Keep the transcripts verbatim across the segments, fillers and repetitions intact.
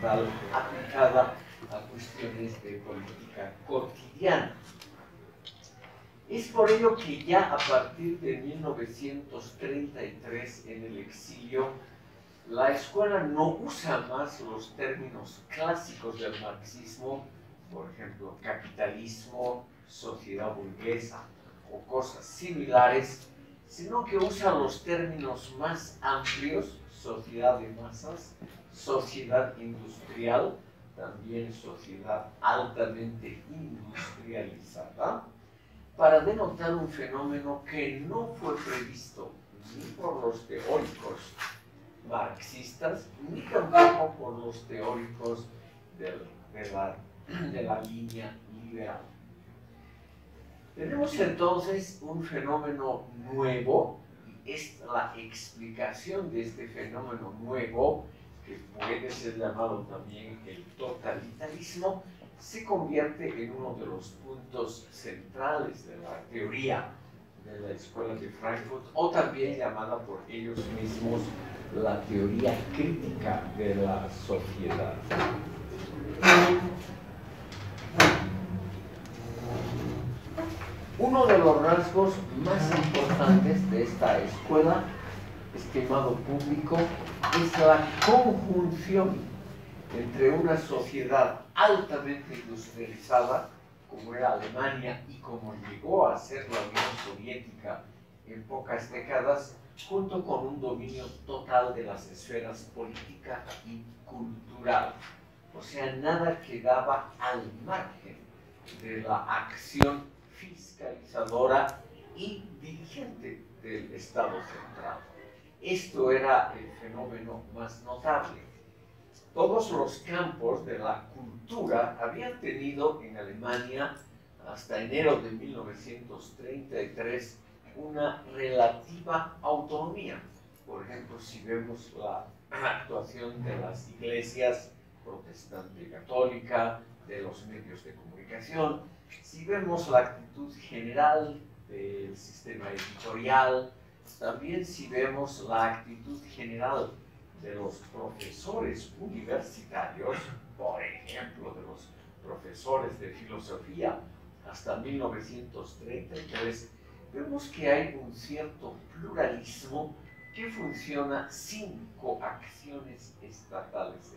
occidental aplicada a cuestiones de política cotidiana. Es por ello que ya a partir de mil novecientos treinta y tres en el exilio, la escuela no usa más los términos clásicos del marxismo, por ejemplo, capitalismo, sociedad burguesa o cosas similares, sino que usa los términos más amplios, sociedad de masas, sociedad industrial, también sociedad altamente industrializada, para denotar un fenómeno que no fue previsto ni por los teóricos marxistas, ni tampoco por los teóricos de, de, la, de la línea liberal. Tenemos entonces un fenómeno nuevo, y es la explicación de este fenómeno nuevo, que puede ser llamado también el totalitarismo, se convierte en uno de los puntos centrales de la teoría de la Escuela de Frankfurt, o también llamada por ellos mismos la teoría crítica de la sociedad. Uno de los rasgos más importantes de esta escuela, estimado público, es la conjunción entre una sociedad altamente industrializada, como era Alemania y como llegó a ser la Unión Soviética en pocas décadas, junto con un dominio total de las esferas política y cultural. O sea, nada quedaba al margen de la acción fiscalizadora y dirigente del Estado central. Esto era el fenómeno más notable. Todos los campos de la cultura habían tenido en Alemania hasta enero de mil novecientos treinta y tres una relativa autonomía. Por ejemplo, si vemos la actuación de las iglesias protestante y católica, de los medios de comunicación, si vemos la actitud general del sistema editorial, también si vemos la actitud general de los profesores universitarios, por ejemplo, de los profesores de filosofía hasta mil novecientos treinta y tres, vemos que hay un cierto pluralismo que funciona sin coacciones estatales.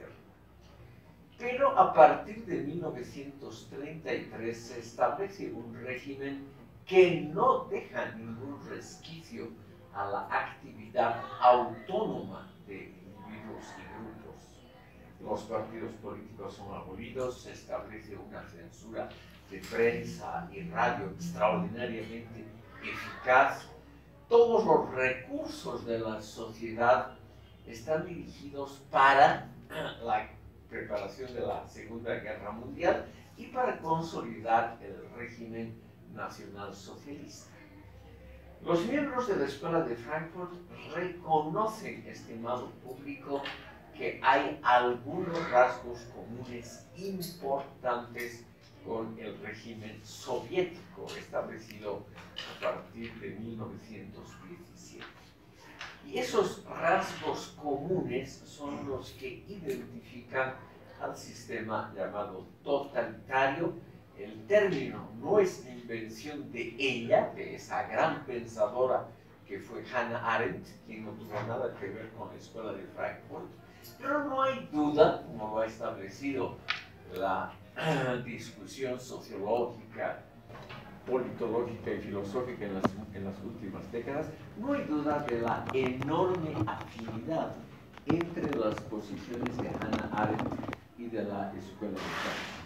Pero a partir de mil novecientos treinta y tres se establece un régimen que no deja ningún resquicio a la actividad autónoma de individuos y grupos. Los partidos políticos son abolidos, se establece una censura de prensa y radio extraordinariamente eficaz. Todos los recursos de la sociedad están dirigidos para la preparación de la Segunda Guerra Mundial y para consolidar el régimen nacional socialista. Los miembros de la Escuela de Frankfurt reconocen, estimado público, que hay algunos rasgos comunes importantes con el régimen soviético establecido a partir de mil novecientos diecisiete. Y esos rasgos comunes son los que identifican al sistema llamado totalitario. El término no es invención de ella, de esa gran pensadora que fue Hannah Arendt, quien no tuvo nada que ver con la Escuela de Frankfurt, pero no hay duda, como lo ha establecido la discusión sociológica, politológica y filosófica en las, en las últimas décadas, no hay duda de la enorme afinidad entre las posiciones de Hannah Arendt y de la Escuela de Frankfurt.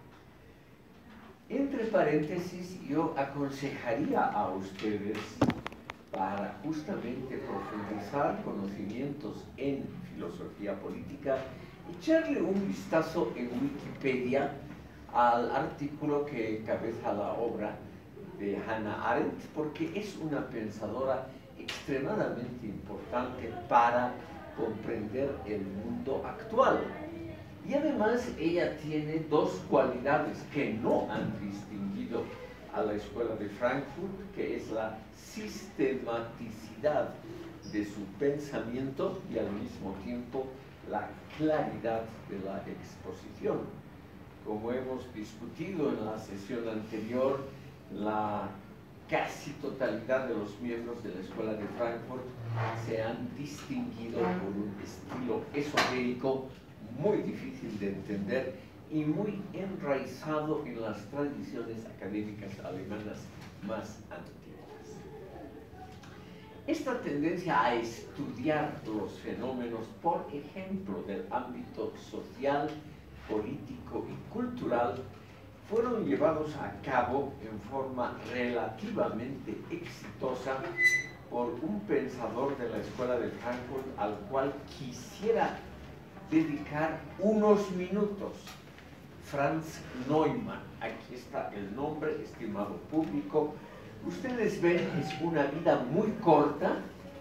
Entre paréntesis, yo aconsejaría a ustedes, para justamente profundizar conocimientos en filosofía política, echarle un vistazo en Wikipedia al artículo que encabeza la obra de Hannah Arendt, porque es una pensadora extremadamente importante para comprender el mundo actual. Y además ella tiene dos cualidades que no han distinguido a la Escuela de Frankfurt, que es la sistematicidad de su pensamiento y al mismo tiempo la claridad de la exposición. Como hemos discutido en la sesión anterior, la casi totalidad de los miembros de la Escuela de Frankfurt se han distinguido por un estilo esotérico muy difícil de entender y muy enraizado en las tradiciones académicas alemanas más antiguas. Esta tendencia a estudiar los fenómenos, por ejemplo, del ámbito social, político y cultural, fueron llevados a cabo en forma relativamente exitosa por un pensador de la Escuela de Frankfurt al cual quisiera dedicar unos minutos: Franz Neumann. Aquí está el nombre, estimado público. Ustedes ven, es una vida muy corta,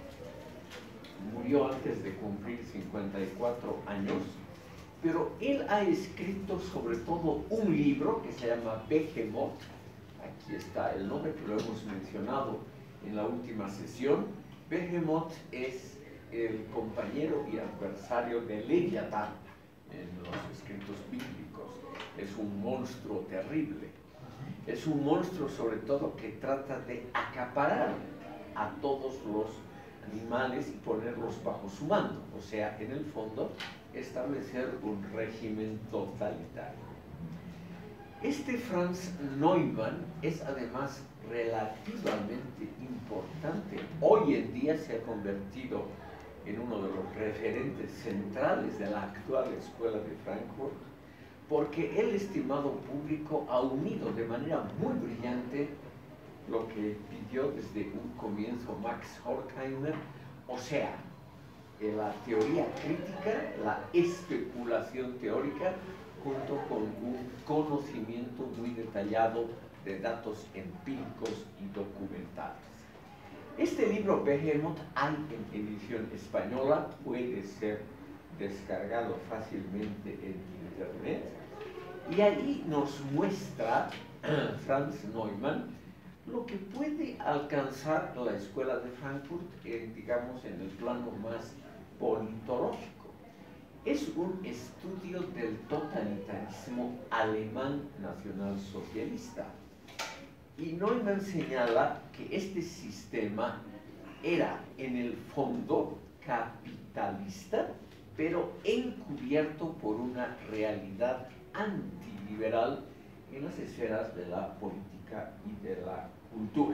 murió antes de cumplir cincuenta y cuatro años, pero él ha escrito sobre todo un libro que se llama Behemoth. Aquí está el nombre, que lo hemos mencionado en la última sesión. Behemoth es el compañero y adversario de Leviatán en los escritos bíblicos. Es un monstruo terrible. Es un monstruo sobre todo que trata de acaparar a todos los animales y ponerlos bajo su mando, o sea, en el fondo, establecer un régimen totalitario. Este Franz Neumann es además relativamente importante. Hoy en día se ha convertido en uno de los referentes centrales de la actual Escuela de Frankfurt, porque el estimado público ha unido de manera muy brillante lo que pidió desde un comienzo Max Horkheimer, o sea, la teoría crítica, la especulación teórica, junto con un conocimiento muy detallado de datos empíricos y documentales. Este libro Behemoth hay en edición española, puede ser descargado fácilmente en internet, y ahí nos muestra Franz Neumann lo que puede alcanzar la Escuela de Frankfurt, en, digamos, en el plano más politológico. Es un estudio del totalitarismo alemán nacionalsocialista. Y Neumann señala que este sistema era en el fondo capitalista, pero encubierto por una realidad antiliberal en las esferas de la política y de la cultura.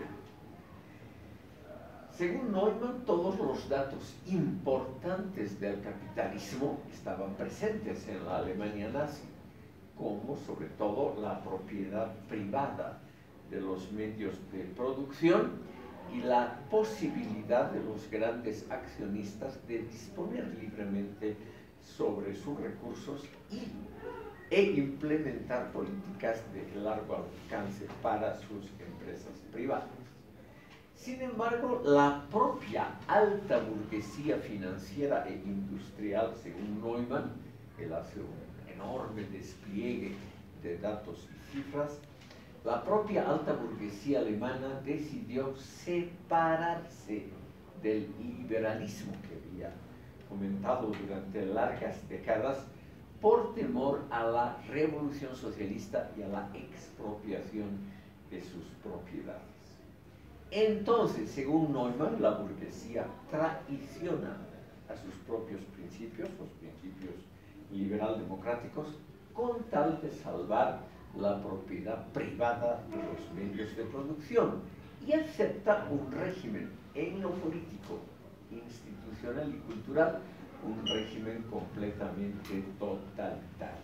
Según Neumann, todos los datos importantes del capitalismo estaban presentes en la Alemania nazi, como sobre todo la propiedad privada de los medios de producción y la posibilidad de los grandes accionistas de disponer libremente sobre sus recursos y, e implementar políticas de largo alcance para sus empresas privadas. Sin embargo, la propia alta burguesía financiera e industrial, según Neumann, él hace un enorme despliegue de datos y cifras, la propia alta burguesía alemana decidió separarse del liberalismo que había fomentado durante largas décadas por temor a la revolución socialista y a la expropiación de sus propiedades. Entonces, según Neumann, la burguesía traiciona a sus propios principios, los principios liberal-democráticos, con tal de salvar la propiedad privada de los medios de producción, y acepta un régimen en lo político, institucional y cultural, un régimen completamente totalitario.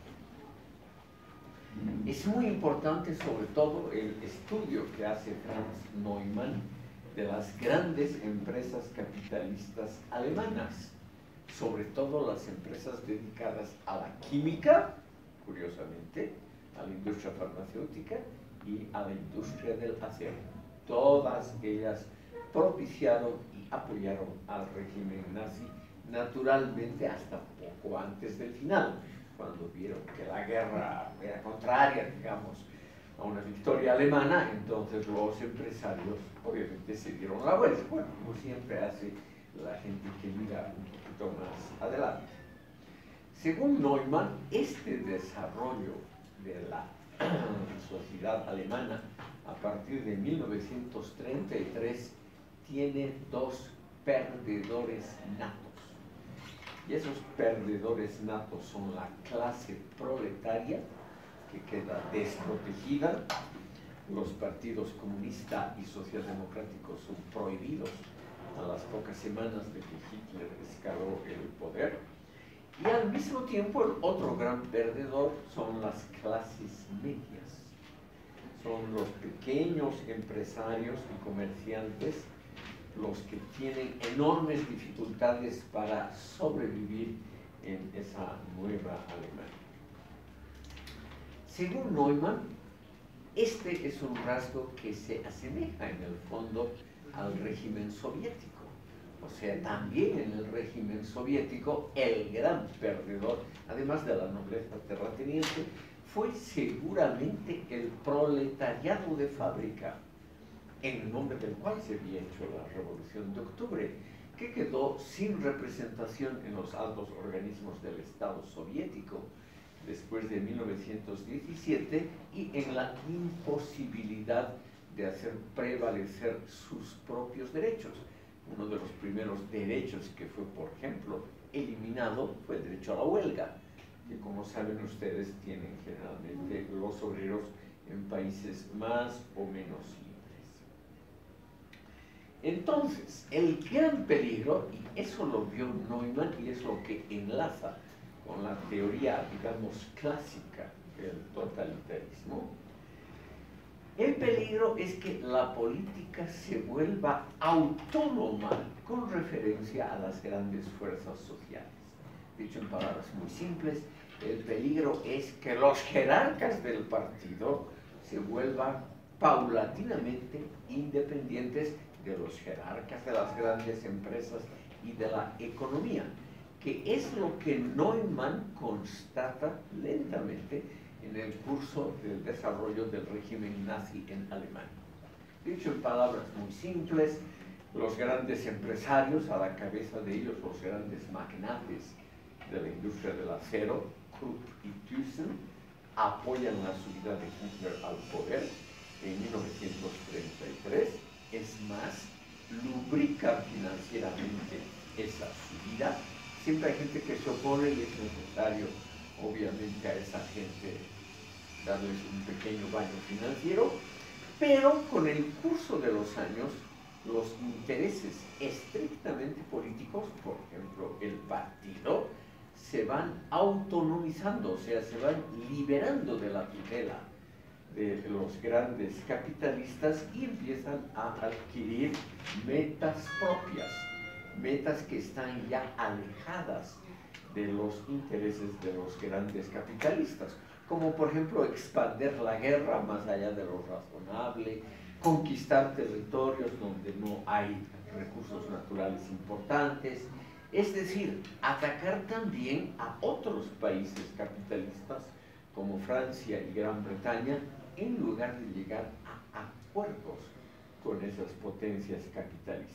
Es muy importante, sobre todo, el estudio que hace Franz Neumann de las grandes empresas capitalistas alemanas, sobre todo las empresas dedicadas a la química, curiosamente, a la industria farmacéutica y a la industria del acero. Todas ellas propiciaron y apoyaron al régimen nazi, naturalmente hasta poco antes del final, cuando vieron que la guerra era contraria, digamos, a una victoria alemana. Entonces los empresarios obviamente se dieron la vuelta, bueno, como siempre hace la gente que mira un poquito más adelante. Según Neumann, este desarrollo de la sociedad alemana a partir de mil novecientos treinta y tres tiene dos perdedores natos. Y esos perdedores natos son la clase proletaria, que queda desprotegida. Los partidos comunista y socialdemocráticos son prohibidos a las pocas semanas de que Hitler escaló el poder. Y al mismo tiempo el otro gran perdedor son las clases medias. Son los pequeños empresarios y comerciantes los que tienen enormes dificultades para sobrevivir en esa nueva Alemania. Según Neumann, este es un rasgo que se asemeja en el fondo al régimen soviético. O sea, también en el régimen soviético, el gran perdedor, además de la nobleza terrateniente, fue seguramente el proletariado de fábrica, en nombre del cual se había hecho la Revolución de Octubre, que quedó sin representación en los altos organismos del Estado soviético después de mil novecientos diecisiete y en la imposibilidad de hacer prevalecer sus propios derechos. Uno de los primeros derechos que fue, por ejemplo, eliminado fue el derecho a la huelga, que, como saben ustedes, tienen generalmente los obreros en países más o menos libres. Entonces, el gran peligro, y eso lo vio Neumann y es lo que enlaza con la teoría, digamos, clásica del totalitarismo, el peligro es que la política se vuelva autónoma con referencia a las grandes fuerzas sociales. Dicho en palabras muy simples, el peligro es que los jerarcas del partido se vuelvan paulatinamente independientes de los jerarcas de las grandes empresas y de la economía, que es lo que Neumann constata lentamente en el curso del desarrollo del régimen nazi en Alemania. Dicho en palabras muy simples, los grandes empresarios, a la cabeza de ellos los grandes magnates de la industria del acero, Krupp y Thyssen, apoyan la subida de Hitler al poder en mil novecientos treinta y tres, es más, lubrican financieramente esa subida. Siempre hay gente que se opone y es necesario, obviamente, a esa gente darles un pequeño baño financiero, pero con el curso de los años, los intereses estrictamente políticos, por ejemplo, el partido, se van autonomizando, o sea, se van liberando de la tutela de los grandes capitalistas y empiezan a adquirir metas propias, metas que están ya alejadas de los intereses de los grandes capitalistas, como por ejemplo expandir la guerra más allá de lo razonable, conquistar territorios donde no hay recursos naturales importantes, es decir, atacar también a otros países capitalistas como Francia y Gran Bretaña, en lugar de llegar a acuerdos con esas potencias capitalistas.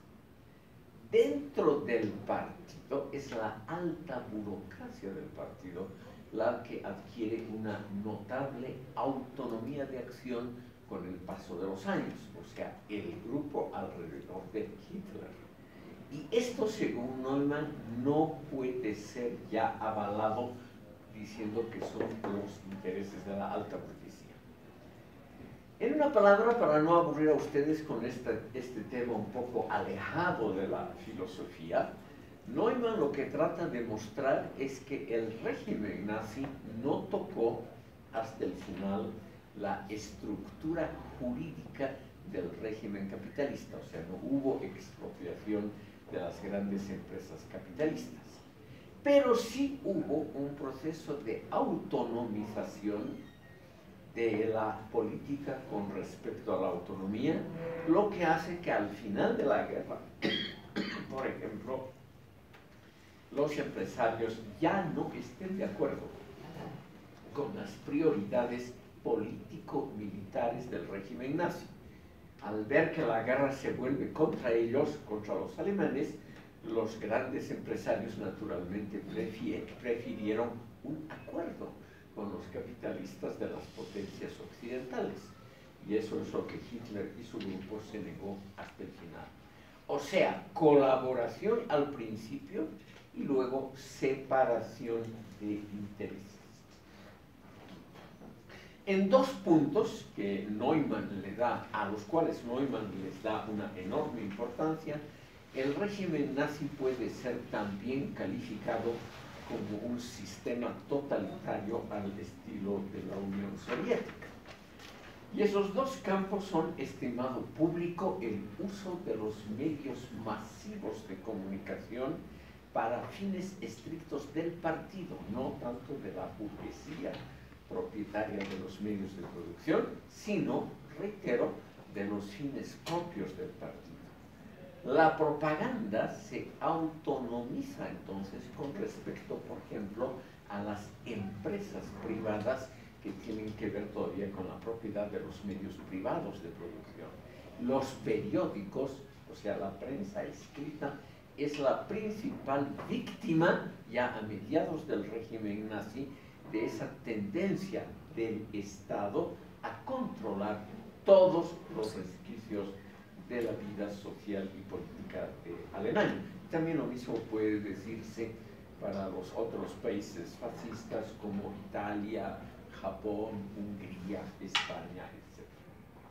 Dentro del partido es la alta burocracia del partido la que adquiere una notable autonomía de acción con el paso de los años, o sea, el grupo alrededor de Hitler. Y esto, según Neumann, no puede ser ya avalado diciendo que son los intereses de la alta burguesía. En una palabra, para no aburrir a ustedes con este, este tema un poco alejado de la filosofía, Neumann lo que trata de mostrar es que el régimen nazi no tocó hasta el final la estructura jurídica del régimen capitalista, o sea, no hubo expropiación de las grandes empresas capitalistas, pero sí hubo un proceso de autonomización de la política con respecto a la autonomía, lo que hace que al final de la guerra, por ejemplo, los empresarios ya no estén de acuerdo con las prioridades político-militares del régimen nazi. Al ver que la guerra se vuelve contra ellos, contra los alemanes, los grandes empresarios naturalmente prefirieron un acuerdo con los capitalistas de las potencias occidentales. Y eso es lo que Hitler y su grupo se negó hasta el final. O sea, colaboración al principio y luego separación de intereses. En dos puntos que Neumann le da, a los cuales Neumann les da una enorme importancia, el régimen nazi puede ser también calificado como un sistema totalitario al estilo de la Unión Soviética. Y esos dos campos son, estimado público, el uso de los medios masivos de comunicación para fines estrictos del partido, no tanto de la burguesía propietaria de los medios de producción, sino, reitero, de los fines propios del partido. La propaganda se autonomiza entonces con respecto, por ejemplo, a las empresas privadas que tienen que ver todavía con la propiedad de los medios privados de producción. Los periódicos, o sea, la prensa escrita, es la principal víctima, ya a mediados del régimen nazi, de esa tendencia del Estado a controlar todos los resquicios de la vida social y política de Alemania. También lo mismo puede decirse para los otros países fascistas como Italia, Japón, Hungría, España, etcétera.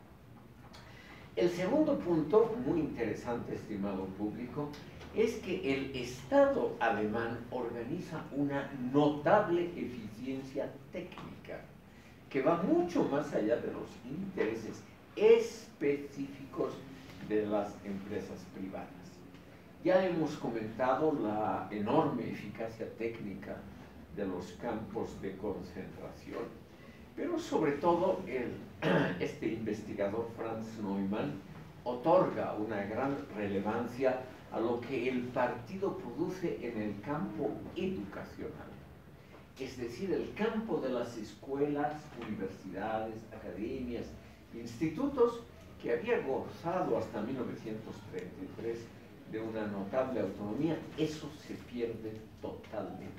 El segundo punto, muy interesante, estimado público, es que el Estado alemán organiza una notable eficiencia técnica que va mucho más allá de los intereses específicos de las empresas privadas. Ya hemos comentado la enorme eficacia técnica de los campos de concentración, pero sobre todo el, este investigador Franz Neumann otorga una gran relevancia a lo que el partido produce en el campo educacional, es decir, el campo de las escuelas, universidades, academias, institutos, que había gozado hasta mil novecientos treinta y tres de una notable autonomía. Eso se pierde totalmente.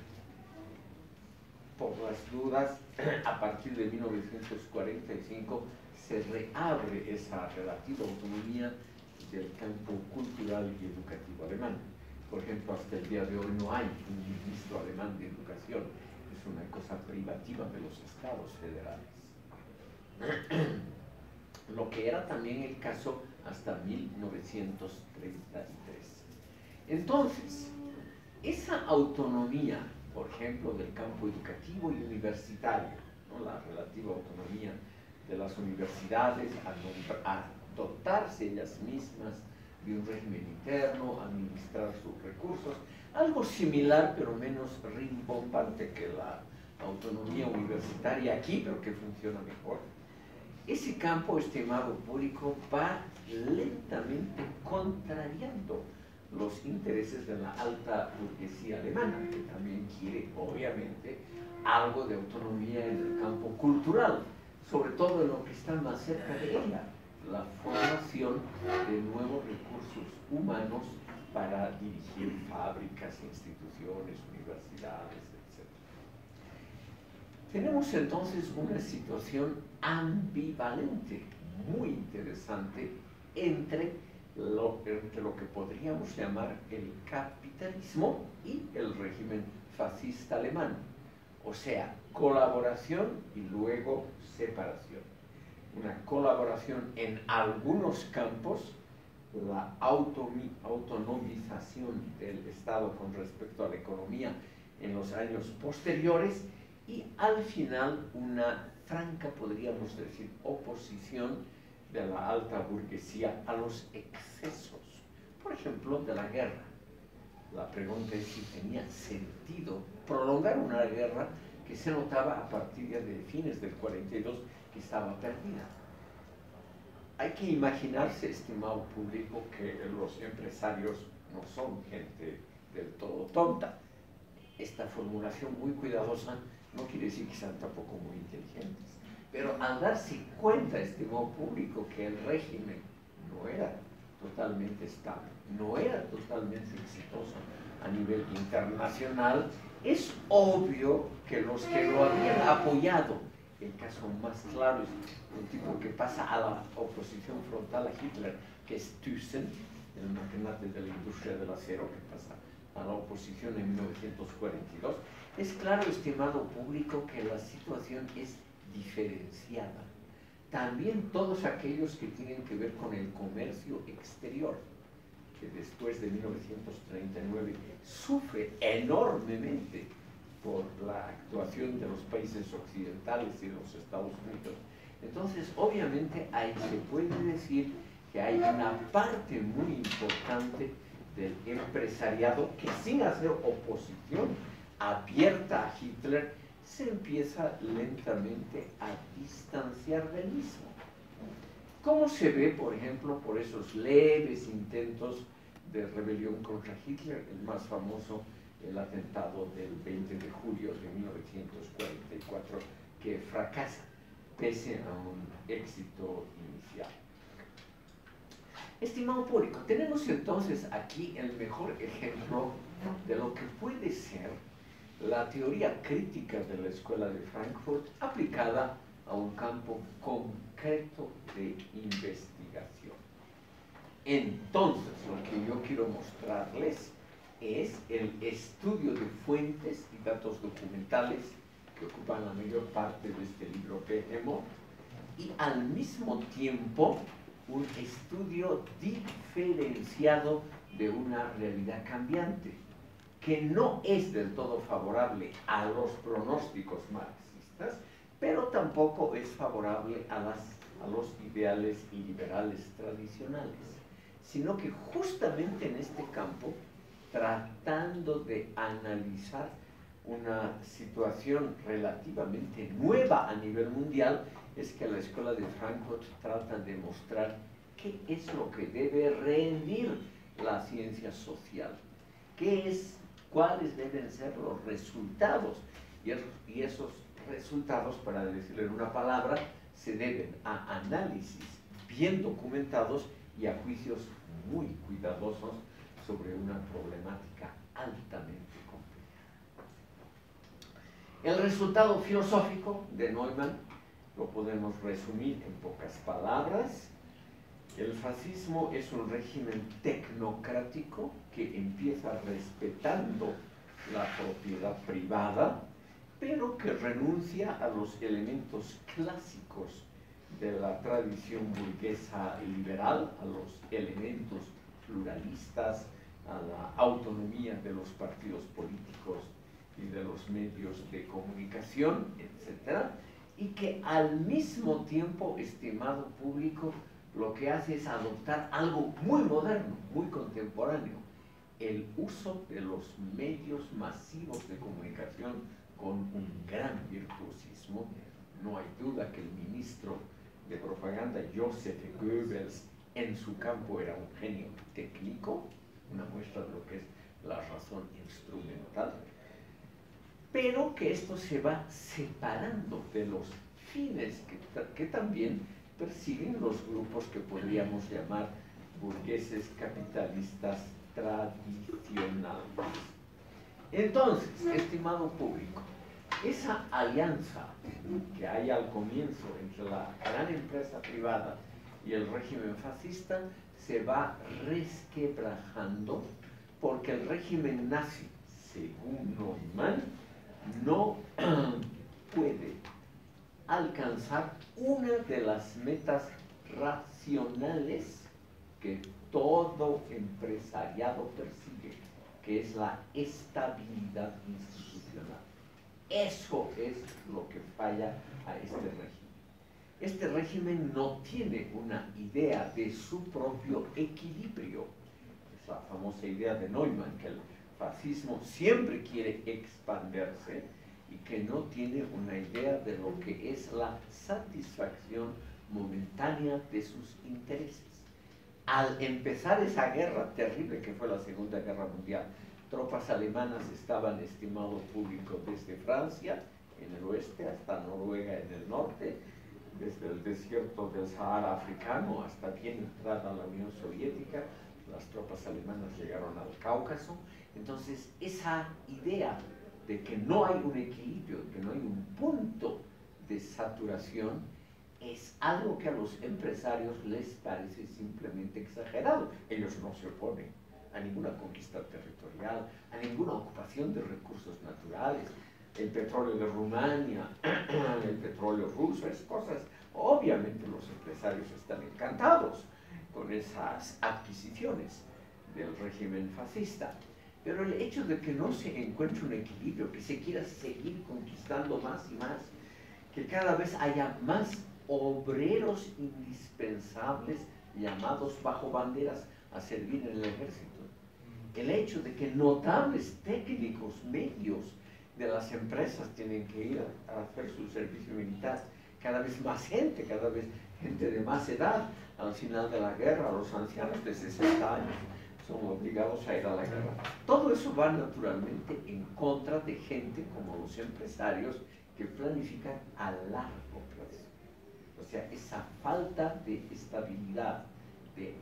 Por las dudas, a partir de mil novecientos cuarenta y cinco se reabre esa relativa autonomía del campo cultural y educativo alemán. Por ejemplo, hasta el día de hoy no hay un ministro alemán de educación, es una cosa privativa de los estados federales. Lo que era también el caso hasta mil novecientos treinta y tres. Entonces, esa autonomía, por ejemplo, del campo educativo y universitario, ¿no?, la relativa autonomía de las universidades a, a dotarse ellas mismas de un régimen interno, administrar sus recursos, algo similar pero menos rimbombante que la autonomía universitaria aquí, pero que funciona mejor. Ese campo, estimado público, va lentamente contrariando los intereses de la alta burguesía alemana, que también quiere, obviamente, algo de autonomía en el campo cultural, sobre todo en lo que está más cerca de ella, la formación de nuevos recursos humanos para dirigir fábricas, instituciones, universidades, etcétera. Tenemos entonces una situación ambivalente, muy interesante, entre lo, entre lo que podríamos llamar el capitalismo y el régimen fascista alemán. O sea, colaboración y luego separación. Una colaboración en algunos campos, la autonomización del Estado con respecto a la economía en los años posteriores, y al final una franca, podríamos decir, oposición de la alta burguesía a los excesos, por ejemplo, de la guerra. La pregunta es si tenía sentido prolongar una guerra que se notaba a partir ya de fines del cuarenta y dos que estaba perdida. Hay que imaginarse, estimado público, que los empresarios no son gente del todo tonta. Esta formulación muy cuidadosa no quiere decir que sean tampoco muy inteligentes, pero al darse cuenta, estimado público, que el régimen no era totalmente estable, no era totalmente exitoso a nivel internacional. Es obvio que los que lo habían apoyado, el caso más claro es un tipo que pasa a la oposición frontal a Hitler, que es Thyssen, el magnate de la industria del acero, que pasa a la oposición en mil novecientos cuarenta y dos. Es claro, estimado público, que la situación es diferenciada. También todos aquellos que tienen que ver con el comercio exterior, que después de mil novecientos treinta y nueve sufre enormemente por la actuación de los países occidentales y de los Estados Unidos. Entonces, obviamente, ahí se puede decir que hay una parte muy importante del empresariado que, sin hacer oposición abierta a Hitler, se empieza lentamente a distanciar del mismo. ¿Cómo se ve, por ejemplo, por esos leves intentos de rebelión contra Hitler? El más famoso, el atentado del veinte de julio de mil novecientos cuarenta y cuatro, que fracasa pese a un éxito inicial. Estimado público, tenemos entonces aquí el mejor ejemplo de lo que puede ser la teoría crítica de la Escuela de Frankfurt aplicada a un campo concreto de investigación. Entonces, lo que yo quiero mostrarles es el estudio de fuentes y datos documentales que ocupan la mayor parte de este libro Behemoth, y al mismo tiempo un estudio diferenciado de una realidad cambiante, que no es del todo favorable a los pronósticos marxistas, pero tampoco es favorable a, las, a los ideales liberales tradicionales, sino que justamente en este campo, tratando de analizar una situación relativamente nueva a nivel mundial, es que la Escuela de Frankfurt trata de mostrar qué es lo que debe rendir la ciencia social, qué es, cuáles deben ser los resultados, y, es, y esos resultados, para decirlo en una palabra, se deben a análisis bien documentados y a juicios muy cuidadosos sobre una problemática altamente compleja. El resultado filosófico de Neumann lo podemos resumir en pocas palabras. El fascismo es un régimen tecnocrático que empieza respetando la propiedad privada, pero que renuncia a los elementos clásicos de la tradición burguesa y liberal, a los elementos pluralistas, a la autonomía de los partidos políticos y de los medios de comunicación, etcétera, y que al mismo tiempo, estimado público, lo que hace es adoptar algo muy moderno, muy contemporáneo, el uso de los medios masivos de comunicación con un gran virtuosismo. No hay duda que el ministro de propaganda, Joseph Goebbels, en su campo era un genio técnico, una muestra de lo que es la razón instrumental, pero que esto se va separando de los fines que, que también persiguen los grupos que podríamos llamar burgueses capitalistas tradicionales. Entonces, estimado público, esa alianza que hay al comienzo entre la gran empresa privada y el régimen fascista se va resquebrajando, porque el régimen nazi, según Neumann, no puede alcanzar una de las metas racionales que todo empresariado persigue, que es la estabilidad institucional. Eso es lo que falla a este régimen. Este régimen no tiene una idea de su propio equilibrio. Es la famosa idea de Neumann, que el fascismo siempre quiere expandirse y que no tiene una idea de lo que es la satisfacción momentánea de sus intereses. Al empezar esa guerra terrible que fue la Segunda Guerra Mundial, tropas alemanas estaban, estimado público, desde Francia en el oeste hasta Noruega en el norte, desde el desierto del Sahara africano hasta bien entrada la Unión Soviética. Las tropas alemanas llegaron al Cáucaso. Entonces, esa idea de que no hay un equilibrio, que no hay un punto de saturación, es algo que a los empresarios les parece simplemente exagerado. Ellos no se oponen a ninguna conquista territorial, a ninguna ocupación de recursos naturales. El petróleo de Rumania, el petróleo ruso, esas cosas. Obviamente los empresarios están encantados con esas adquisiciones del régimen fascista. Pero el hecho de que no se encuentre un equilibrio, que se quiera seguir conquistando más y más, que cada vez haya más obreros indispensables llamados bajo banderas a servir en el ejército, el hecho de que notables técnicos medios de las empresas tienen que ir a, a hacer su servicio militar, cada vez más gente, cada vez gente de más edad, al final de la guerra, los ancianos de sesenta años son obligados a ir a la guerra. Todo eso va naturalmente en contra de gente como los empresarios que planifican a largo plazo. O sea, esa falta de estabilidad, de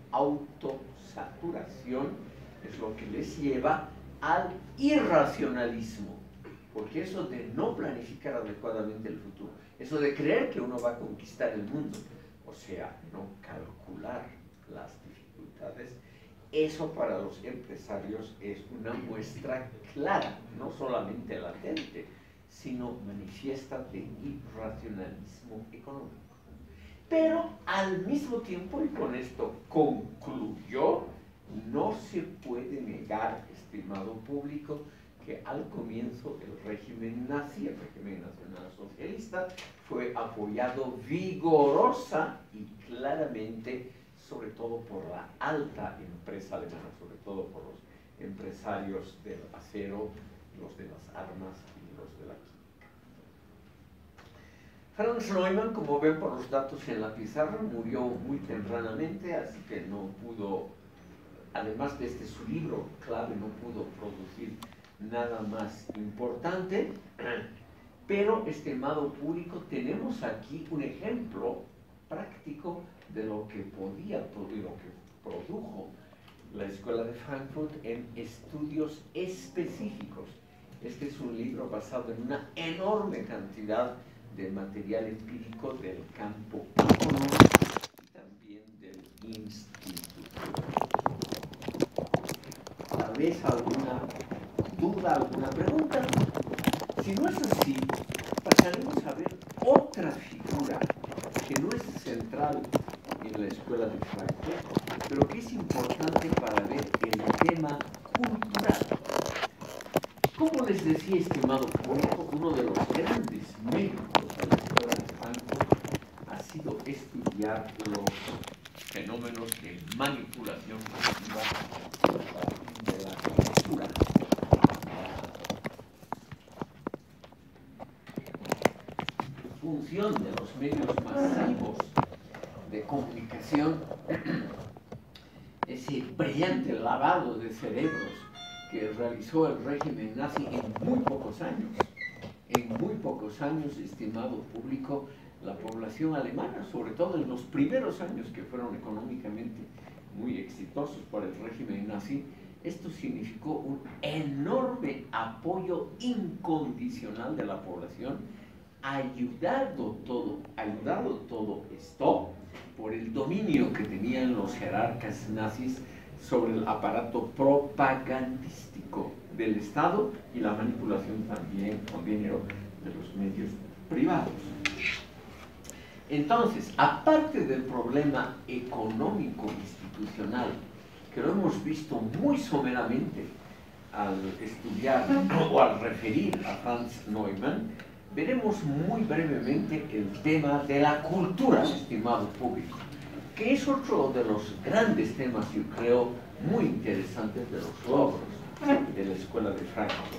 autosaturación, es lo que les lleva al irracionalismo. Porque eso de no planificar adecuadamente el futuro, eso de creer que uno va a conquistar el mundo, o sea, no calcular las dificultades, eso para los empresarios es una muestra clara, no solamente latente, sino manifiesta de irracionalismo económico. Pero al mismo tiempo, y con esto concluyó, no se puede negar, estimado público, que al comienzo el régimen nazi, el régimen nacionalsocialista, fue apoyado vigorosa y claramente, sobre todo por la alta empresa alemana, sobre todo por los empresarios del acero, los de las armas y los de la química. Franz Neumann, como ven por los datos en la pizarra, murió muy tempranamente, así que no pudo, además de este su libro clave, no pudo producir nada más importante, pero, estimado público, tenemos aquí un ejemplo práctico de lo que podía, de lo que produjo la Escuela de Frankfurt en estudios específicos. Este es un libro basado en una enorme cantidad de material empírico del campo económico y también del instituto. Tal vez alguna duda, alguna pregunta. Si no es así, pasaremos a ver otra figura que no es central en la Escuela de Frankfurt, pero que es importante para ver el tema cultural. Como les decía, estimado público, uno de los grandes méritos de la Escuela de Frankfurt ha sido estudiar los fenómenos de manipulación masiva de la cultura. Función de los medios masivos de comunicación, ese brillante lavado de cerebros que realizó el régimen nazi en muy pocos años. En muy pocos años, estimado público, la población alemana, sobre todo en los primeros años que fueron económicamente muy exitosos para el régimen nazi, esto significó un enorme apoyo incondicional de la población, ayudado todo, ayudado todo esto por el dominio que tenían los jerarcas nazis sobre el aparato propagandístico del Estado y la manipulación también con dinero de los medios privados. Entonces, aparte del problema económico institucional, que lo hemos visto muy someramente al estudiar o al referir a Franz Neumann, veremos muy brevemente el tema de la cultura, estimado público, que es otro de los grandes temas, yo creo, muy interesantes de los logros de la Escuela de Frankfurt.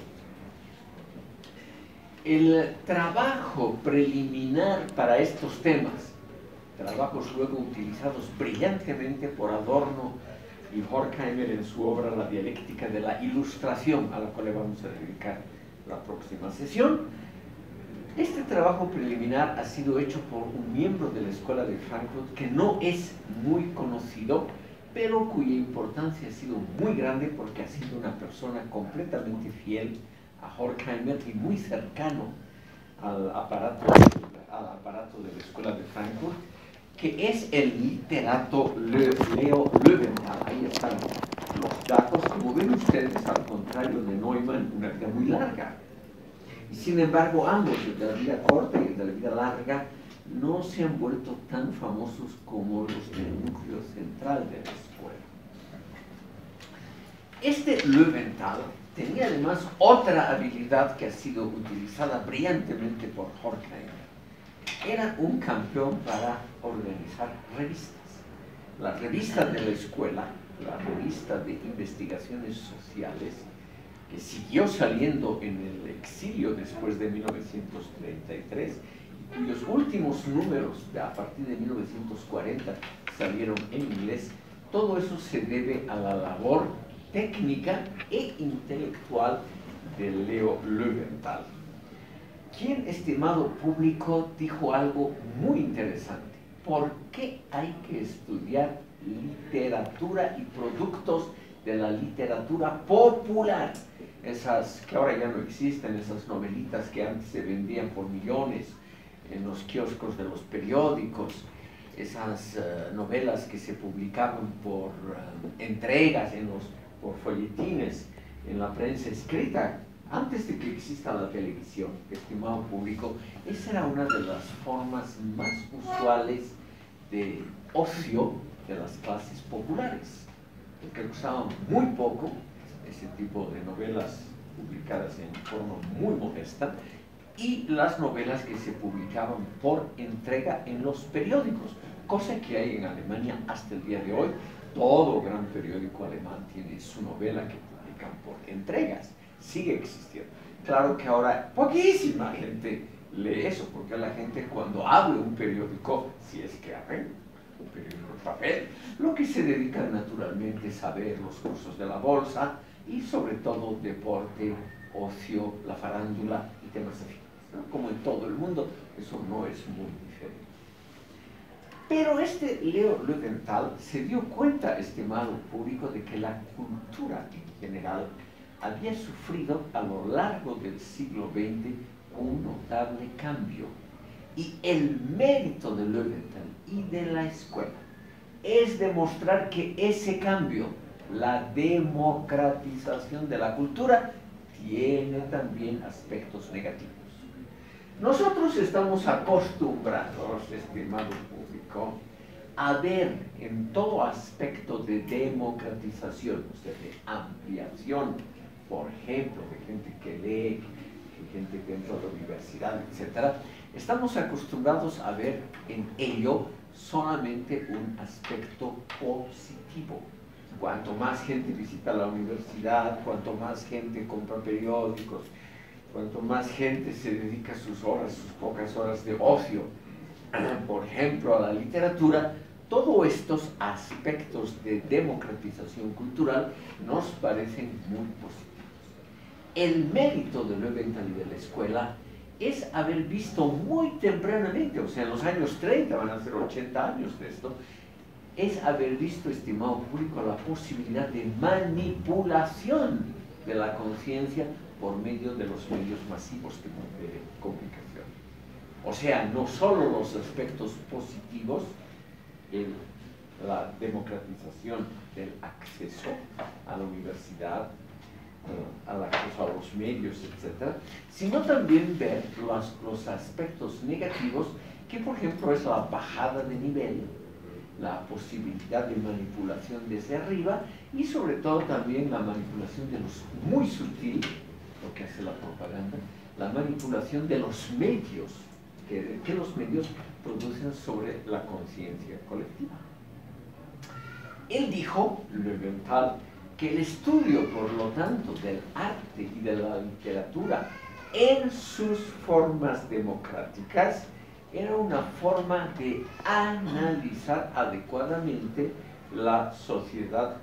El trabajo preliminar para estos temas, trabajos luego utilizados brillantemente por Adorno y Horkheimer en su obra La dialéctica de la ilustración, a la cual le vamos a dedicar la próxima sesión. Este Este trabajo preliminar ha sido hecho por un miembro de la Escuela de Frankfurt que no es muy conocido, pero cuya importancia ha sido muy grande porque ha sido una persona completamente fiel a Horkheimer y muy cercano al aparato, al aparato de la Escuela de Frankfurt, que es el literato Leo Löwenthal. Ahí están los datos. Como ven ustedes, al contrario de Neumann, una vida muy larga. Y sin embargo, ambos, el de la vida corta y el de la vida larga, no se han vuelto tan famosos como los del núcleo central de la escuela. Este Löwenthal tenía además otra habilidad que ha sido utilizada brillantemente por Horkheimer. Era un campeón para organizar revistas. La revista de la escuela, la revista de investigaciones sociales, que siguió saliendo en el exilio después de mil novecientos treinta y tres, y cuyos últimos números, a partir de mil novecientos cuarenta, salieron en inglés. Todo eso se debe a la labor técnica e intelectual de Leo Löwenthal, quien, estimado público, dijo algo muy interesante. ¿Por qué hay que estudiar literatura y productos de la literatura popular? Esas que ahora ya no existen, esas novelitas que antes se vendían por millones en los kioscos de los periódicos, esas uh, novelas que se publicaban por uh, entregas en los, por folletines en la prensa escrita, antes de que exista la televisión, estimado público. Esa era una de las formas más usuales de ocio de las clases populares, porque usaban muy poco ese tipo de novelas publicadas en forma muy modesta, y las novelas que se publicaban por entrega en los periódicos, cosa que hay en Alemania hasta el día de hoy. Todo gran periódico alemán tiene su novela que publican por entregas, sigue existiendo. Claro que ahora poquísima gente lee eso, porque la gente, cuando abre un periódico, si es que abre un periódico de papel, lo que se dedica naturalmente es a ver los cursos de la bolsa y sobre todo deporte, ocio, la farándula y temas afines, ¿no? Como en todo el mundo, eso no es muy diferente. Pero este Leo Löwenthal se dio cuenta, estimado público, de que la cultura en general había sufrido a lo largo del siglo veinte un notable cambio. Y el mérito de Löwenthal y de la escuela es demostrar que ese cambio, la democratización de la cultura, tiene también aspectos negativos. Nosotros estamos acostumbrados, estimado público, a ver en todo aspecto de democratización, o sea, de ampliación, por ejemplo, de gente que lee, de gente que entra a la universidad, etcétera, estamos acostumbrados a ver en ello solamente un aspecto positivo. Cuanto más gente visita la universidad, cuanto más gente compra periódicos, cuanto más gente se dedica sus horas, sus pocas horas de ocio, por ejemplo, a la literatura, todos estos aspectos de democratización cultural nos parecen muy positivos. El mérito de Löwenthal y de la escuela es haber visto muy tempranamente, o sea, en los años treinta, van a ser ochenta años de esto, es haber visto, estimado público, la posibilidad de manipulación de la conciencia por medio de los medios masivos de, de comunicación. O sea, no solo los aspectos positivos, el, la democratización del acceso a la universidad, al acceso a los medios, etcétera, sino también ver los, los aspectos negativos, que por ejemplo es la bajada de nivel, la posibilidad de manipulación desde arriba y sobre todo también la manipulación de los, muy sutil, lo que hace la propaganda, la manipulación de los medios, que, que los medios producen sobre la conciencia colectiva. Él dijo, Löwenthal, que el estudio, por lo tanto, del arte y de la literatura en sus formas democráticas era una forma de analizar adecuadamente la sociedad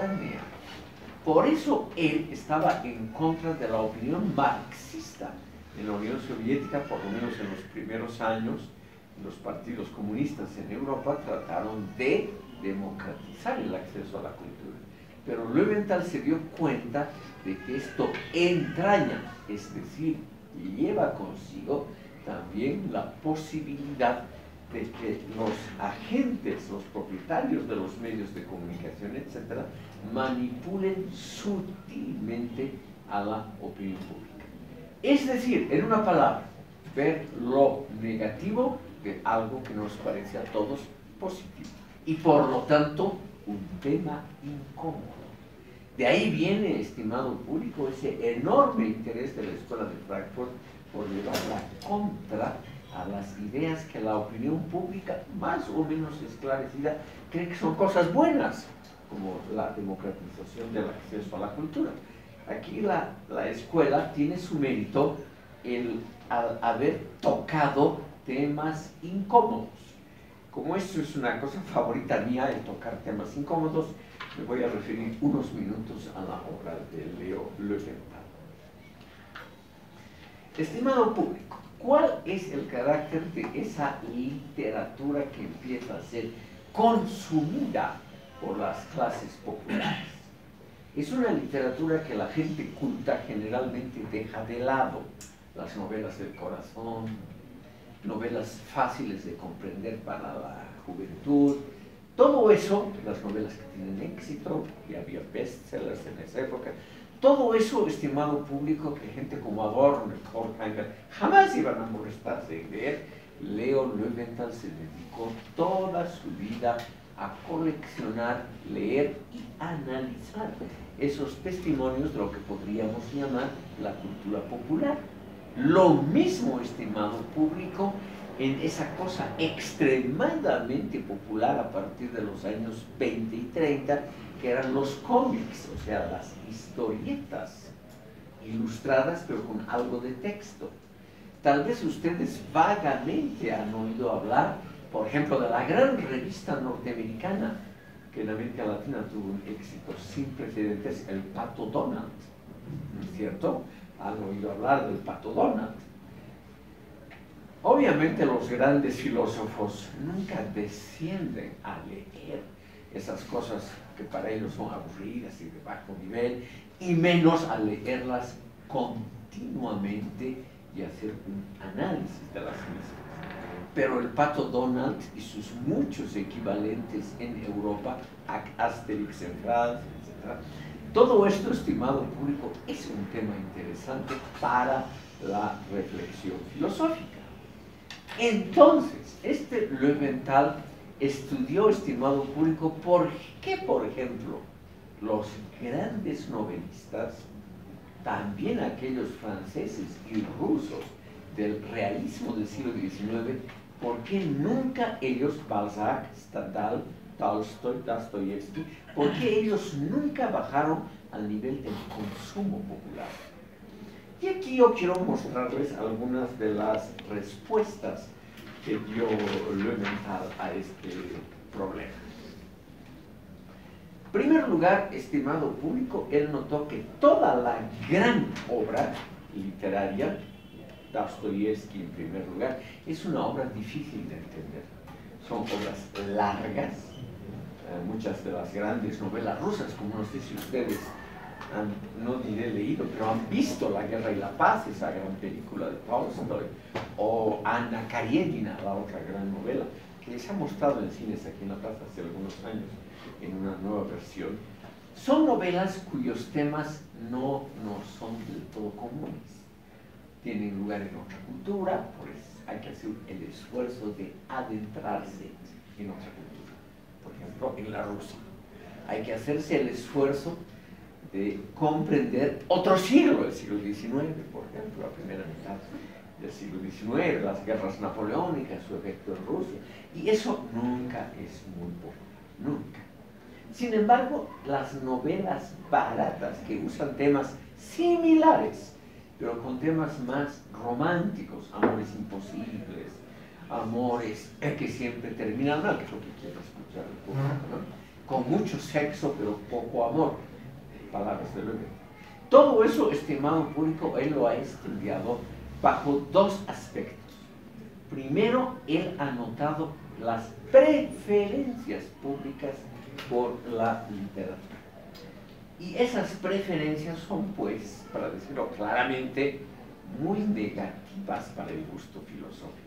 contemporánea. Por eso él estaba en contra de la opinión marxista En la Unión Soviética, por lo menos en los primeros años, los partidos comunistas en Europa trataron de democratizar el acceso a la cultura. Pero Löwenthal se dio cuenta de que esto entraña, es decir, lleva consigo también la posibilidad de que los agentes, los propietarios de los medios de comunicación, etcétera, manipulen sutilmente a la opinión pública. Es decir, en una palabra, ver lo negativo de algo que nos parece a todos positivo. Y por lo tanto, un tema incómodo. De ahí viene, estimado público, ese enorme interés de la Escuela de Frankfurt por llevar la contra a las ideas que la opinión pública, más o menos esclarecida, cree que son cosas buenas, como la democratización del acceso a la cultura. Aquí la, la escuela tiene su mérito el al haber tocado temas incómodos. Como esto es una cosa favorita mía, el tocar temas incómodos, me voy a referir unos minutos a la obra de Leo Löwenthal. Estimado público, ¿cuál es el carácter de esa literatura que empieza a ser consumida por las clases populares? Es una literatura que la gente culta generalmente deja de lado. Las novelas del corazón, novelas fáciles de comprender para la juventud, todo eso, las novelas que tienen éxito, y había bestsellers en esa época, todo eso, estimado público, que gente como Adorno y Horkheimer jamás iban a molestarse en leer, Leo Löwenthal se dedicó toda su vida a coleccionar, leer y analizar esos testimonios de lo que podríamos llamar la cultura popular. Lo mismo, estimado público, en esa cosa extremadamente popular a partir de los años veinte y treinta, que eran los cómics, o sea, las historietas ilustradas, pero con algo de texto. Tal vez ustedes vagamente han oído hablar, por ejemplo, de la gran revista norteamericana, que en América Latina tuvo un éxito sin precedentes, el Pato Donald, ¿no es cierto? Han oído hablar del Pato Donald. Obviamente los grandes filósofos nunca descienden a leer esas cosas que para ellos son aburridas y de bajo nivel, y menos a leerlas continuamente y hacer un análisis de las mismas. Pero el Pato Donald y sus muchos equivalentes en Europa, Asterix en Francia, etcétera, todo esto, estimado público, es un tema interesante para la reflexión filosófica. Entonces, este Löwenthal estudió, estimado público, por qué, por ejemplo, los grandes novelistas, también aquellos franceses y rusos del realismo del siglo diecinueve, por qué nunca ellos, Balzac, Stendhal, Tolstoy, Dostoyevsky, por qué ellos nunca bajaron al nivel del consumo popular. Y aquí yo quiero mostrarles algunas de las respuestas que dio Löwenthal a este problema. En primer lugar, estimado público, él notó que toda la gran obra literaria, Dostoyevsky en primer lugar, es una obra difícil de entender. Son obras largas, eh, muchas de las grandes novelas rusas, como no sé si ustedes han, no diré leído, pero han visto La Guerra y la Paz, esa gran película de Tolstoy, o Anna Karenina, la otra gran novela, que les ha mostrado en cines aquí en La Paz hace algunos años, en una nueva versión. Son novelas cuyos temas no nos son del todo comunes. Tienen lugar en otra cultura, pues hay que hacer el esfuerzo de adentrarse en otra cultura. Por ejemplo, en la Rusia. Hay que hacerse el esfuerzo de comprender otro siglo, el siglo diecinueve, por ejemplo, la primera mitad del siglo diecinueve, las guerras napoleónicas, su efecto en Rusia. Y eso nunca es muy popular, nunca. Sin embargo, las novelas baratas que usan temas similares, pero con temas más románticos, amores imposibles, amores que siempre terminan mal, que es lo que quiero escuchar el público, ¿no? Con mucho sexo, pero poco amor, palabras de Löwenthal. Todo eso, estimado público, él lo ha estudiado bajo dos aspectos. Primero, él ha notado las preferencias públicas por la literatura. Y esas preferencias son, pues, para decirlo claramente, muy negativas para el gusto filosófico.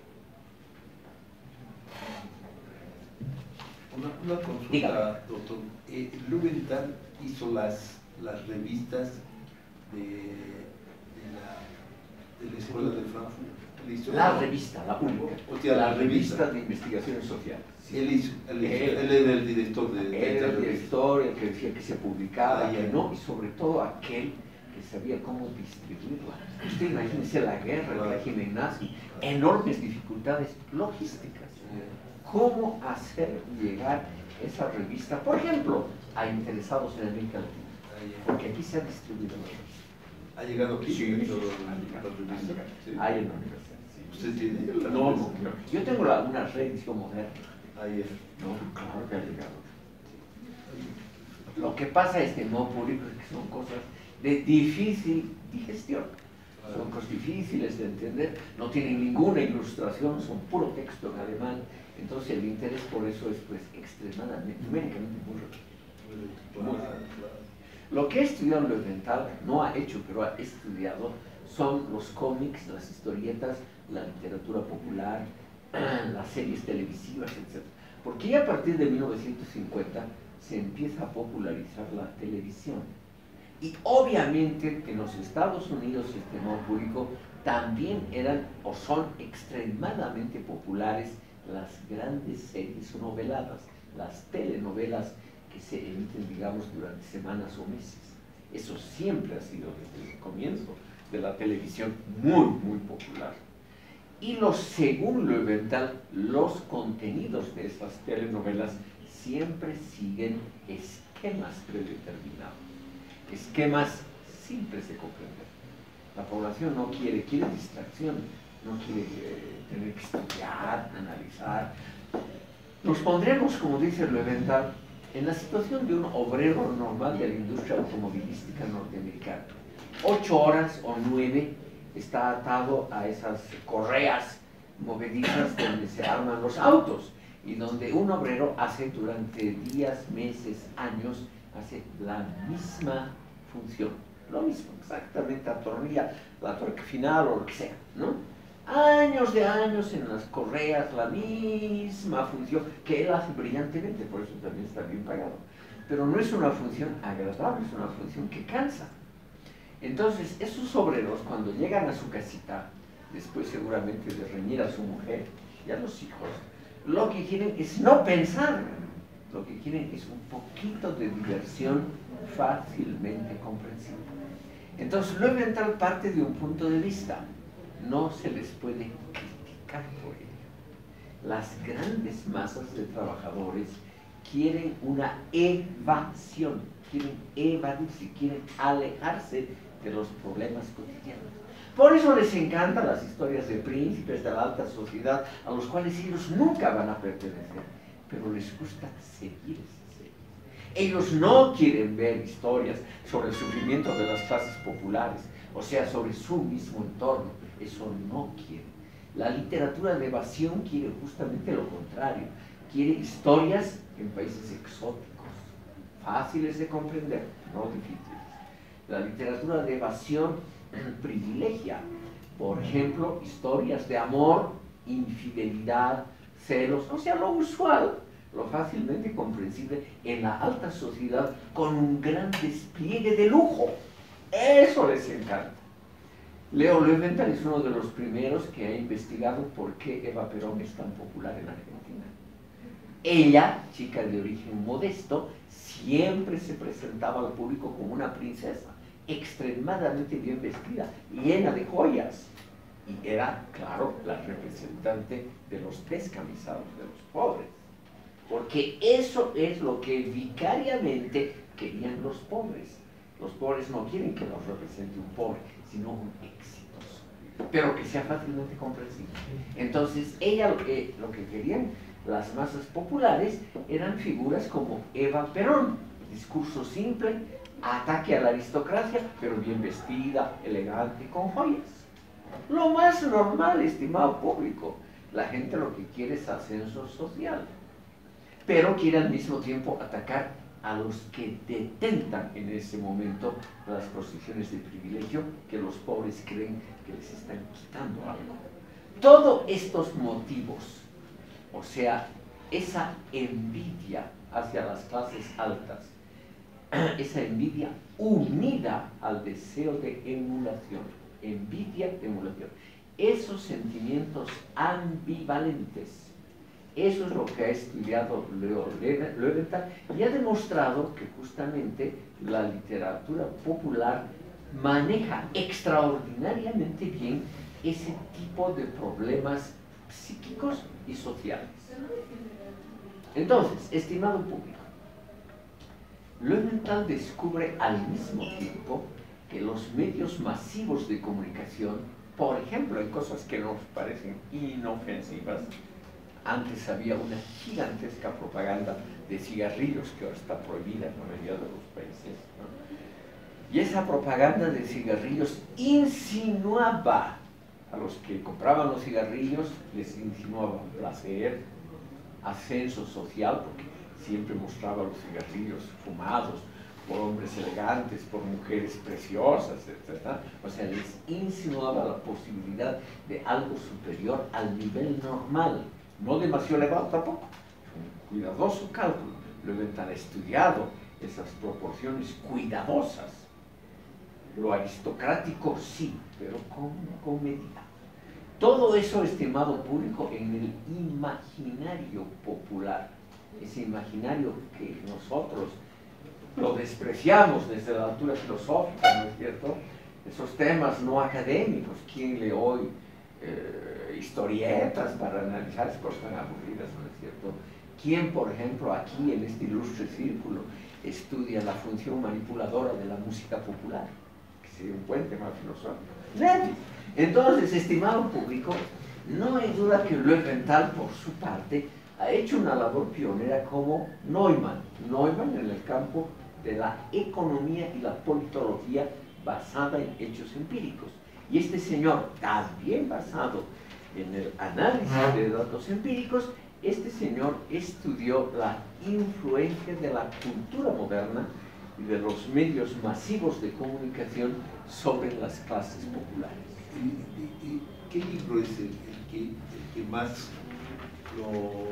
Una, una consulta, Dígame. doctor. Eh, Löwenthal hizo las, las revistas de, de, la, de la Escuela de Frankfurt. Él hizo La una, revista, la única. O sea, la la revista revista de investigaciones sociales. Sí. Él, hizo, él, hizo, Él- él era el director de, de Él era esta el revista. director, el que decía que se publicaba, Ah, que ya. no, y sobre todo aquel que sabía cómo distribuirla. Usted imagínese la guerra, el Claro. régimen nazi, enormes dificultades logísticas. ¿Cómo hacer llegar esa revista, por ejemplo, a interesados en América Latina? Ah, ya. Porque aquí se ha distribuido la revista. ¿Ha llegado aquí? Sí, Todo sí, el- ha llegado, la revista. ha llegado. Sí. Hay en la universidad. Sí. ¿Usted tiene la No, no, revista? no. Yo tengo la- una reedición moderna. Ayer. No, claro que ha llegado. Lo que pasa es que no publico, es que son cosas de difícil digestión. Son cosas difíciles de entender, no tienen ninguna ilustración, son puro texto en alemán. Entonces el interés por eso es, pues, extremadamente, numéricamente muy reducido. Muy reducido. Lo que ha estudiado Löwenthal, no ha hecho, pero ha estudiado, son los cómics, las historietas, la literatura popular, las series televisivas, etcétera. Porque ya a partir de mil novecientos cincuenta se empieza a popularizar la televisión. Y obviamente en los Estados Unidos el sistema público también eran o son extremadamente populares las grandes series noveladas, las telenovelas que se emiten, digamos, durante semanas o meses. Eso siempre ha sido desde el comienzo de la televisión muy, muy popular. Y los, según Löwenthal, los contenidos de estas telenovelas siempre siguen esquemas predeterminados, esquemas simples de comprender. La población no quiere, quiere distracción, no quiere eh, tener que estudiar, analizar. Nos pondremos, como dice Löwenthal, en la situación de un obrero normal de la industria automovilística norteamericana. Ocho horas o nueve está atado a esas correas movedizas donde se arman los autos y donde un obrero hace durante días, meses, años, hace la misma función, lo mismo, exactamente, atornilla la tuerca final o lo que sea, ¿no? Años de años en las correas, la misma función que él hace brillantemente, por eso también está bien pagado. Pero no es una función agradable, es una función que cansa. Entonces, esos obreros, cuando llegan a su casita, después seguramente de reñir a su mujer y a los hijos, lo que quieren es no pensar, lo que quieren es un poquito de diversión fácilmente comprensible. Entonces, Löwenthal parte de un punto de vista, no se les puede criticar por ello. Las grandes masas de trabajadores quieren una evasión, quieren evadirse, quieren alejarse de los problemas cotidianos. Por eso les encantan las historias de príncipes de la alta sociedad, a los cuales ellos nunca van a pertenecer, pero les gusta seguir esas series. Ellos no quieren ver historias sobre el sufrimiento de las clases populares, o sea, sobre su mismo entorno. Eso no quiere. La literatura de evasión quiere justamente lo contrario. Quiere historias en países exóticos, fáciles de comprender, no difíciles. La literatura de evasión privilegia, por ejemplo, historias de amor, infidelidad, celos, o sea, lo usual, lo fácilmente comprensible en la alta sociedad con un gran despliegue de lujo. Eso les encanta. Leo Löwenthal es uno de los primeros que ha investigado por qué Eva Perón es tan popular en Argentina. Ella, chica de origen modesto, siempre se presentaba al público como una princesa, extremadamente bien vestida, llena de joyas. Y era, claro, la representante de los descamisados, de los pobres. Porque eso es lo que vicariamente querían los pobres. Los pobres no quieren que los represente un pobre, sino un exitoso, pero que sea fácilmente comprensible. Entonces, ella lo que, lo que querían las masas populares eran figuras como Eva Perón, discurso simple, ataque a la aristocracia, pero bien vestida, elegante, con joyas. Lo más normal, estimado público. La gente lo que quiere es ascenso social, pero quiere al mismo tiempo atacar a los que detentan en ese momento las posiciones de privilegio que los pobres creen que les están quitando algo. Todos estos motivos, o sea, esa envidia hacia las clases altas, esa envidia unida al deseo de emulación, envidia de emulación, esos sentimientos ambivalentes, eso es lo que ha estudiado Leo Leventhal y ha demostrado que justamente la literatura popular maneja extraordinariamente bien ese tipo de problemas psíquicos y sociales. Entonces, estimado público, Leventhal descubre al mismo tiempo que los medios masivos de comunicación, por ejemplo, en cosas que nos parecen inofensivas, antes había una gigantesca propaganda de cigarrillos que ahora está prohibida en la mayoría de los países, ¿no? Y esa propaganda de cigarrillos insinuaba a los que compraban los cigarrillos, les insinuaba placer, ascenso social, porque siempre mostraba los cigarrillos fumados por hombres elegantes, por mujeres preciosas, etcétera. O sea, les insinuaba la posibilidad de algo superior al nivel normal, no demasiado elevado tampoco. Un cuidadoso cálculo. Leventhal ha estudiado esas proporciones cuidadosas. Lo aristocrático sí, pero con, con medida. Todo eso, estimado público, en el imaginario popular, ese imaginario que nosotros lo despreciamos desde la altura filosófica, ¿no es cierto? Esos temas no académicos, ¿quién lee hoy eh, historietas para analizar esas cosas tan aburridas, ¿no es cierto? ¿Quién, por ejemplo, aquí en este ilustre círculo estudia la función manipuladora de la música popular? Que sería un puente más filosófico. Nadie. Entonces, estimado público, no hay duda que Leventhal, por su parte, ha hecho una labor pionera como Neumann. Neumann en el campo de la economía y la politología basada en hechos empíricos. Y este señor, también basado en el análisis de datos empíricos, este señor estudió la influencia de la cultura moderna y de los medios masivos de comunicación sobre las clases populares. ¿Y, y, y qué libro es el, el, que, el que más lo,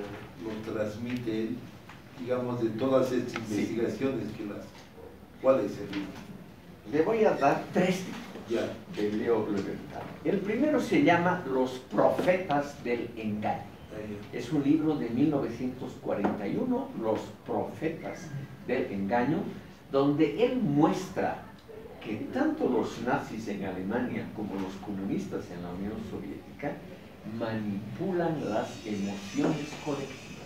lo transmite él, digamos, de todas estas investigaciones que las... ¿Cuál es el libro? Le voy a dar tres libros de Leo Leventhal. El primero se llama Los Profetas del Engaño. Es un libro de mil novecientos cuarenta y uno, Los Profetas del Engaño, donde él muestra que tanto los nazis en Alemania como los comunistas en la Unión Soviética manipulan las emociones colectivas.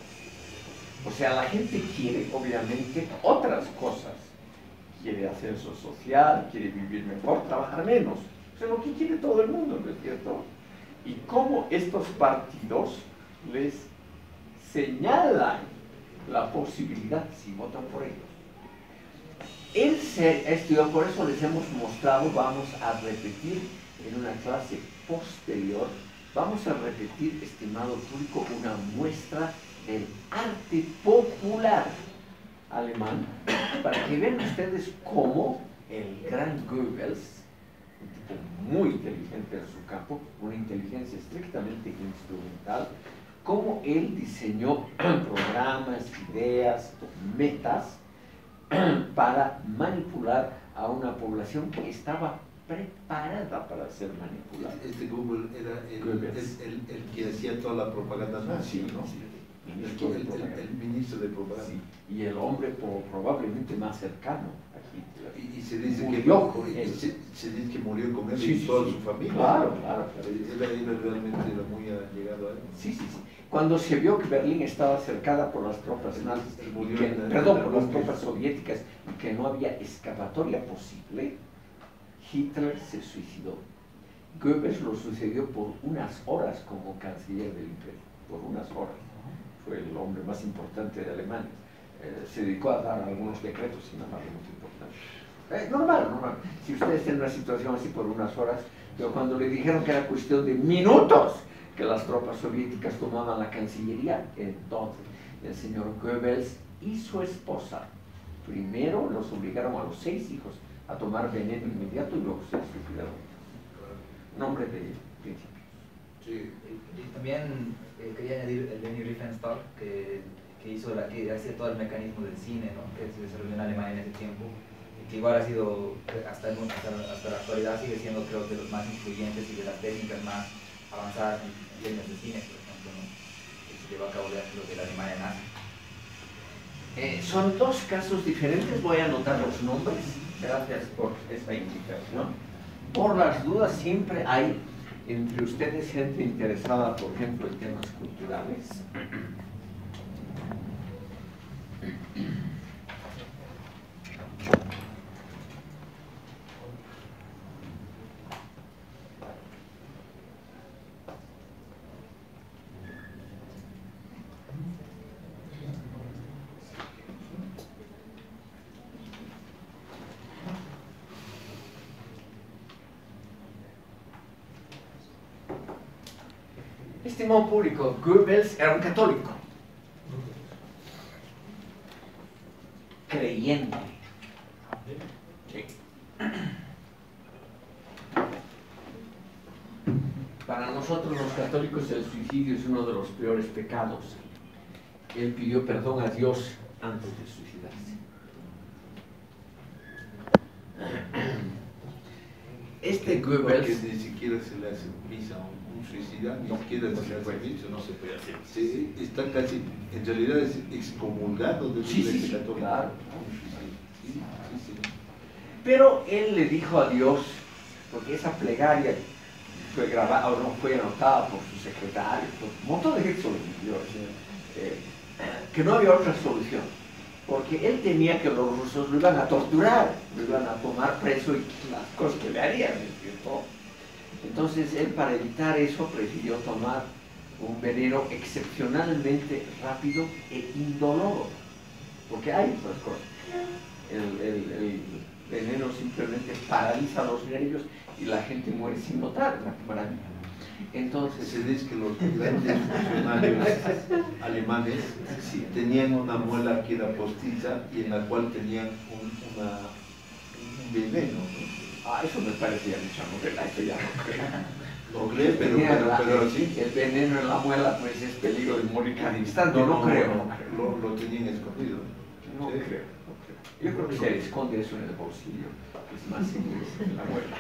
O sea, la gente quiere, obviamente, otras cosas. Quiere ascenso social, quiere vivir mejor, trabajar menos. Eso es lo que quiere todo el mundo, ¿no es cierto? Y cómo estos partidos les señalan la posibilidad si votan por ellos. Él se estudió, por eso les hemos mostrado, vamos a repetir en una clase posterior, vamos a repetir, estimado público, una muestra del arte popular alemán, para que vean ustedes cómo el gran Goebbels, un tipo muy inteligente en su campo, una inteligencia estrictamente instrumental, cómo él diseñó programas, ideas, metas, para manipular a una población que estaba preparada para ser manipulada. Este Google era el, el, el, el que hacía toda la propaganda nazi, sí, ¿no? Sí. El, el, el ministro de propaganda. Sí. Y el hombre por, probablemente más cercano a Hitler. Y, y se dice murió que con él. Se, se dice que murió con él Sí, y sí, toda sí. su familia. Claro, claro. claro. Él, él realmente era muy allegado a él. Sí, sí, sí. Cuando se vio que Berlín estaba cercada por las tropas nazis, y que, perdón, por las tropas soviéticas, y que no había escapatoria posible, Hitler se suicidó. Goebbels lo sucedió por unas horas como canciller del imperio, por unas horas. Fue el hombre más importante de Alemania. Eh, se dedicó a dar algunos decretos sin nada más importante. Eh, normal, normal. Si ustedes tienen una situación así por unas horas, Pero cuando le dijeron que era cuestión de minutos que las tropas soviéticas tomaban la Cancillería, entonces el señor Goebbels y su esposa primero los obligaron a los seis hijos a tomar veneno inmediato y luego se suicidaron. Nombre de principios. Sí. Y, y también eh, quería añadir el Leni Riefenstahl, que, que hizo la, que hacía todo el mecanismo del cine, ¿no? Que se desarrolló en Alemania en ese tiempo, y que igual ha sido, hasta, el, hasta, hasta la actualidad, sigue siendo, creo, de los más influyentes y de las técnicas más avanzadas en líneas de cine, por ejemplo, ¿no? Que se llevó a cabo ya, creo, de la Alemania nazi. Eh, son dos casos diferentes, voy a anotar los nombres, gracias por esta indicación. Por las dudas, siempre hay entre ustedes gente interesada, por ejemplo, en temas culturales. Estimado público, Goebbels era un católico, creyente. Sí. Para nosotros los católicos el suicidio es uno de los peores pecados. Él pidió perdón a Dios antes de suicidarse. Este Goebbels... Porque ni siquiera se le hace misa a un suicida, ni no, siquiera no se le hace puede, misa. no se puede hacer. Sí, está casi, en realidad es excomulgado de la Sí, Iglesia sí, Católica. claro. Sí, sí, sí. Pero él le dijo a Dios, porque esa plegaria fue grabada, o no fue anotada por su secretario, por un montón de gente solicitó, eh, que no había otra solución, porque él temía que los rusos lo iban a torturar, lo iban a tomar preso y las cosas que le harían, ¿cierto? Entonces él, para evitar eso, prefirió tomar un veneno excepcionalmente rápido e indoloro, porque hay otras cosas. El, el, el veneno simplemente paraliza los nervios y la gente muere sin notar, una maravilla. Entonces, se dice que los grandes funcionarios alemanes sí, tenían una muela que era postiza y en la cual tenían un, una, un veneno, ¿no? Ah, eso me parecía mucha novela, esto ya no creo. No creo, pero, pero, la, pero el, sí. El veneno en la muela, pues es peligro de morir cada instante, No, no, no, creo. no, No, creo. Lo, lo tenían escondido. No, Sí. creo, no creo. Yo creo que se esconde eso en el bolsillo, que es más seguro que en la muela.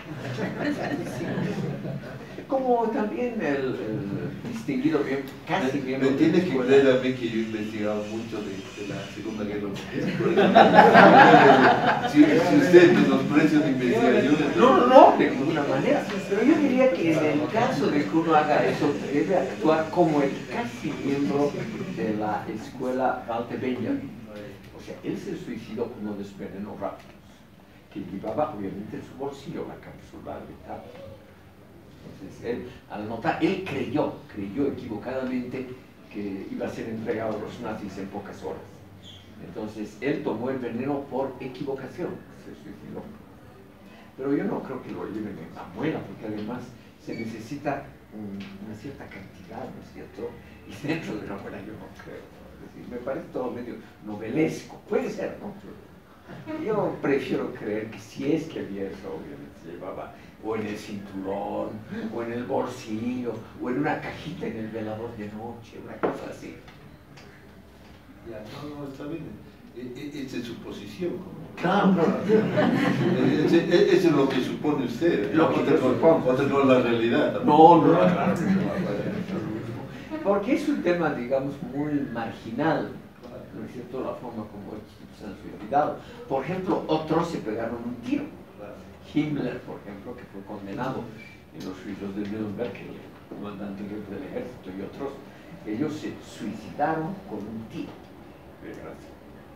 Como también el, el distinguido bien, casi bien. Me tiene que creer a mí que yo he investigado mucho de, de la Segunda Guerra Mundial. Si, si usted menosprecia la investigación. No, no, no, de ninguna manera. Pero yo diría que en el caso de que uno haga eso, debe actuar como el casi miembro de la escuela Walter Benjamin. O sea, él se suicidó con unos venenos rápidos, que llevaba obviamente en su bolsillo la cápsula letal. Entonces, él, al notar, él creyó, creyó equivocadamente que iba a ser entregado a los nazis en pocas horas. Entonces, él tomó el veneno por equivocación, se suicidó. Pero yo no creo que lo lleven en la muela, porque además se necesita un, una cierta cantidad, ¿no es cierto? Y dentro de la muela yo no creo. Es decir, me parece todo medio novelesco, puede ser, ¿no? Yo prefiero creer que si es que había eso, obviamente se llevaba o en el cinturón, o en el bolsillo, o en una cajita en el velador de noche, una cosa así. Ya, no, no, está bien. E, e, esa es su posición. Claro, claro. Eso es lo que supone usted. Lo que otra, yo supongo. otra no es la realidad. No, no, claro. Porque es un tema, digamos, muy marginal, ¿no es cierto?, la forma como se han suicidado. Por ejemplo, otros se pegaron un tiro. Himmler, por ejemplo, que fue condenado en los juicios de Nuremberg, el comandante del ejército y otros, ellos se suicidaron con un tiro. Desgracia.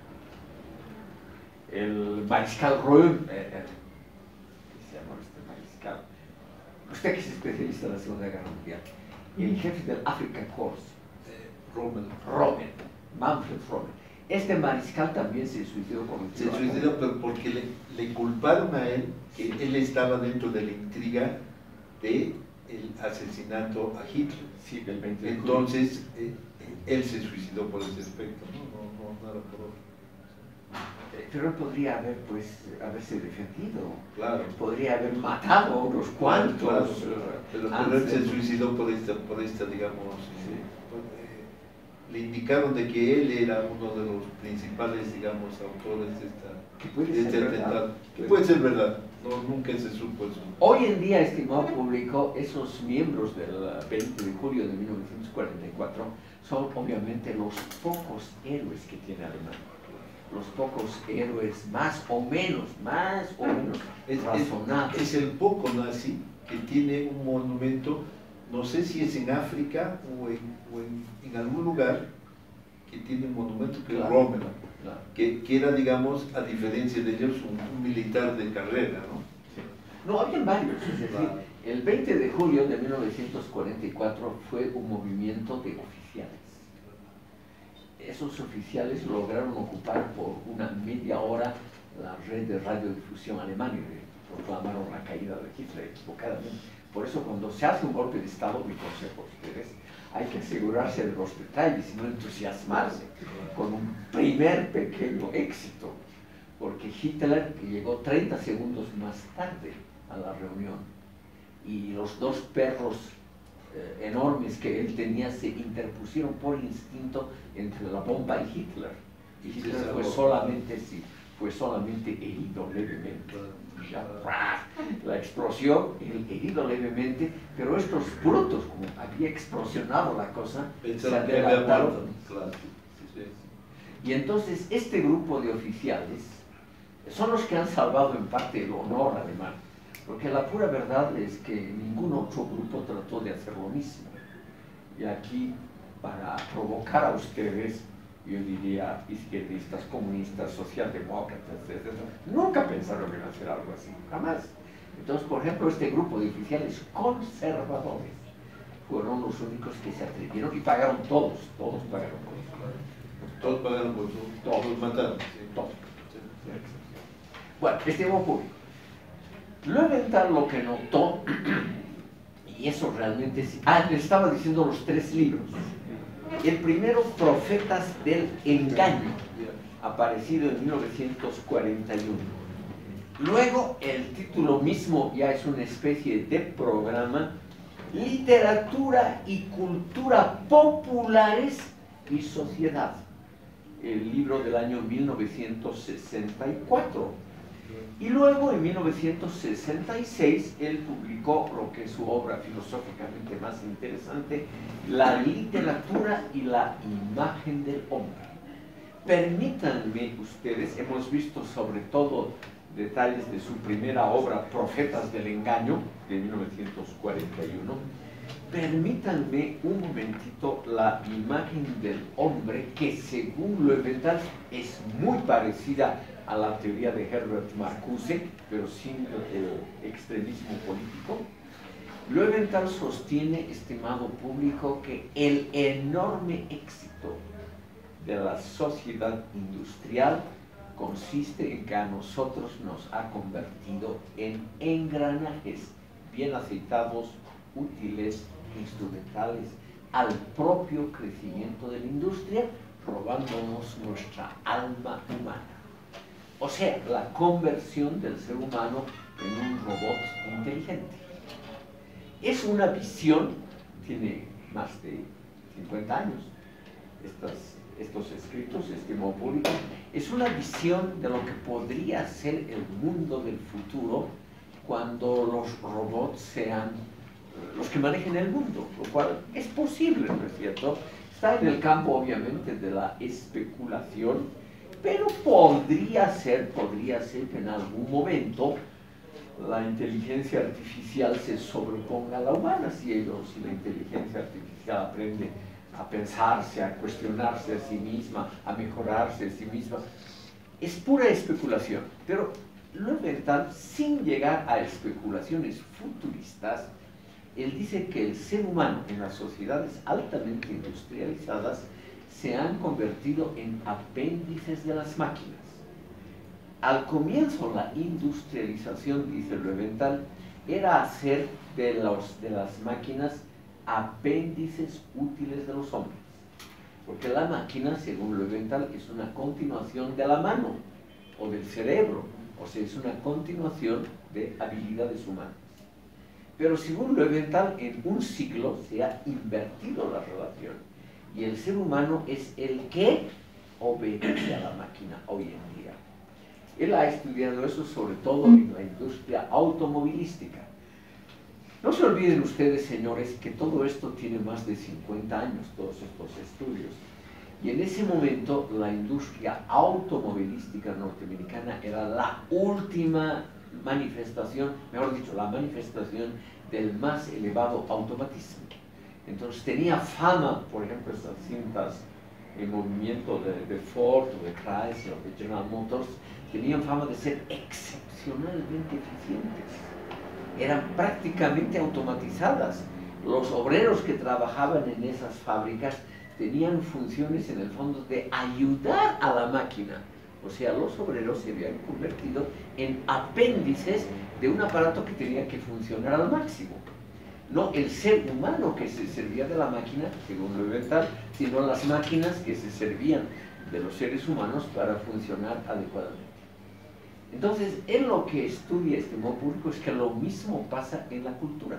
El mariscal Röhm, eh, eh, ¿qué se llama este mariscal? Usted que es especialista en la Segunda Guerra Mundial, el jefe del Afrika Korps, Eh, Rommel. Rommel, Manfred Rommel. Este mariscal también se suicidó con un Se tiro. suicidó pero porque le, le culparon a él que él estaba dentro de la intriga de el asesinato a Hitler. Sí, del veinte de julio. Entonces, eh, él se suicidó por ese aspecto, ¿no? No, no, no era por otro. Eh, Pero él podría haber, pues, haberse defendido. Claro. Podría haber matado a unos cuantos. Claro, eh, pero, pero antes él se de- suicidó por esta, por esta digamos, Sí. eh, le indicaron de que él era uno de los principales, digamos, autores de, esta, Que puede de este ser verdad. atentado. Que puede ser verdad, no, nunca se supo eso. Hoy en día, estimado público, esos miembros del veinte de julio de mil novecientos cuarenta y cuatro son obviamente los pocos héroes que tiene Alemania. Los pocos héroes más o menos, más o menos Es, es, razonables. es el poco nazi que tiene un monumento, no sé si es en África o en, o en, en algún lugar, que tiene un monumento que Claro, es Rommel, claro. que, que era, digamos, a diferencia de ellos, un, un militar de carrera, ¿no? Sí. No, habían varios. Es decir, Claro. el veinte de julio de mil novecientos cuarenta y cuatro fue un movimiento de oficiales. Esos oficiales lograron ocupar por una media hora la red de radiodifusión alemana y proclamaron la caída de Hitler equivocadamente. Por eso, cuando se hace un golpe de Estado, mi consejo a ustedes, hay que asegurarse de los detalles y no entusiasmarse con un primer pequeño éxito, porque Hitler llegó treinta segundos más tarde a la reunión y los dos perros eh, enormes que él tenía se interpusieron por instinto entre la bomba y Hitler. Y Hitler fue solamente, sí, fue solamente herido levemente. Ya, ¡prá! La explosión, el herido levemente, pero estos brutos, como había explosionado la cosa, se Pensaron que había adelantaron. muerto. Claro, sí, sí. Y entonces este grupo de oficiales son los que han salvado en parte el honor alemán, porque la pura verdad es que ningún otro grupo trató de hacer lo mismo. Y aquí, para provocar a ustedes, yo diría izquierdistas, comunistas, socialdemócratas, etcétera, nunca pensaron en hacer algo así, jamás. Entonces, por ejemplo, este grupo de oficiales conservadores fueron los únicos que se atrevieron y pagaron todos, todos pagaron por eso. Todos pagaron por su, Todos. todos mataron. Sí. Todos. Bueno, este público. Loewenthal lo que notó, y eso realmente sí, ah, le estaba diciendo los tres libros. El primero, Profetas del Engaño, aparecido en mil novecientos cuarenta y uno. Luego, el título mismo ya es una especie de programa, Literatura y Cultura Populares y Sociedad, el libro del año mil novecientos sesenta y cuatro. Y luego, en mil novecientos sesenta y seis, él publicó lo que es su obra filosóficamente más interesante, La literatura y la imagen del hombre. Permítanme ustedes, hemos visto sobre todo detalles de su primera obra, Profetas del Engaño, de mil novecientos cuarenta y uno. Permítanme un momentito la imagen del hombre, que según Loewenthal es muy parecida a la teoría de Herbert Marcuse, pero sin el extremismo político. Loewenthal sostiene, estimado público, que el enorme éxito de la sociedad industrial consiste en que a nosotros nos ha convertido en engranajes bien aceitados, útiles, instrumentales al propio crecimiento de la industria, robándonos nuestra alma humana. O sea, la conversión del ser humano en un robot inteligente. Es una visión, tiene más de cincuenta años, estas, estos escritos, estimado público, es una visión de lo que podría ser el mundo del futuro cuando los robots sean los que manejen el mundo, lo cual es posible, ¿no es cierto? Está en el campo, obviamente, de la especulación, pero podría ser, podría ser que en algún momento la inteligencia artificial se sobreponga a la humana, si ellos, si la inteligencia artificial aprende a pensarse, a cuestionarse a sí misma, a mejorarse a sí misma. Es pura especulación, pero Loewenthal, sin llegar a especulaciones futuristas, él dice que el ser humano en las sociedades altamente industrializadas se han convertido en apéndices de las máquinas. Al comienzo, la industrialización, dice Loewenthal, era hacer de, los, de las máquinas apéndices útiles de los hombres. Porque la máquina, según Löwenthal, es una continuación de la mano o del cerebro, o sea, es una continuación de habilidades humanas. Pero según Löwenthal, en un siglo se ha invertido la relación y el ser humano es el que obedece a la máquina hoy en día. Él ha estudiado eso sobre todo en la industria automovilística. No se olviden ustedes, señores, que todo esto tiene más de cincuenta años, todos estos estudios. Y en ese momento la industria automovilística norteamericana era la última manifestación, mejor dicho, la manifestación del más elevado automatismo. Entonces tenía fama, por ejemplo, estas cintas en movimiento de, de Ford o de Chrysler o de General Motors, tenían fama de ser excepcionalmente eficientes. Eran prácticamente automatizadas. Los obreros que trabajaban en esas fábricas tenían funciones en el fondo de ayudar a la máquina. O sea, los obreros se habían convertido en apéndices de un aparato que tenía que funcionar al máximo. No el ser humano que se servía de la máquina, según Löwenthal, sino las máquinas que se servían de los seres humanos para funcionar adecuadamente. Entonces, él lo que estudia este modo público es que lo mismo pasa en la cultura.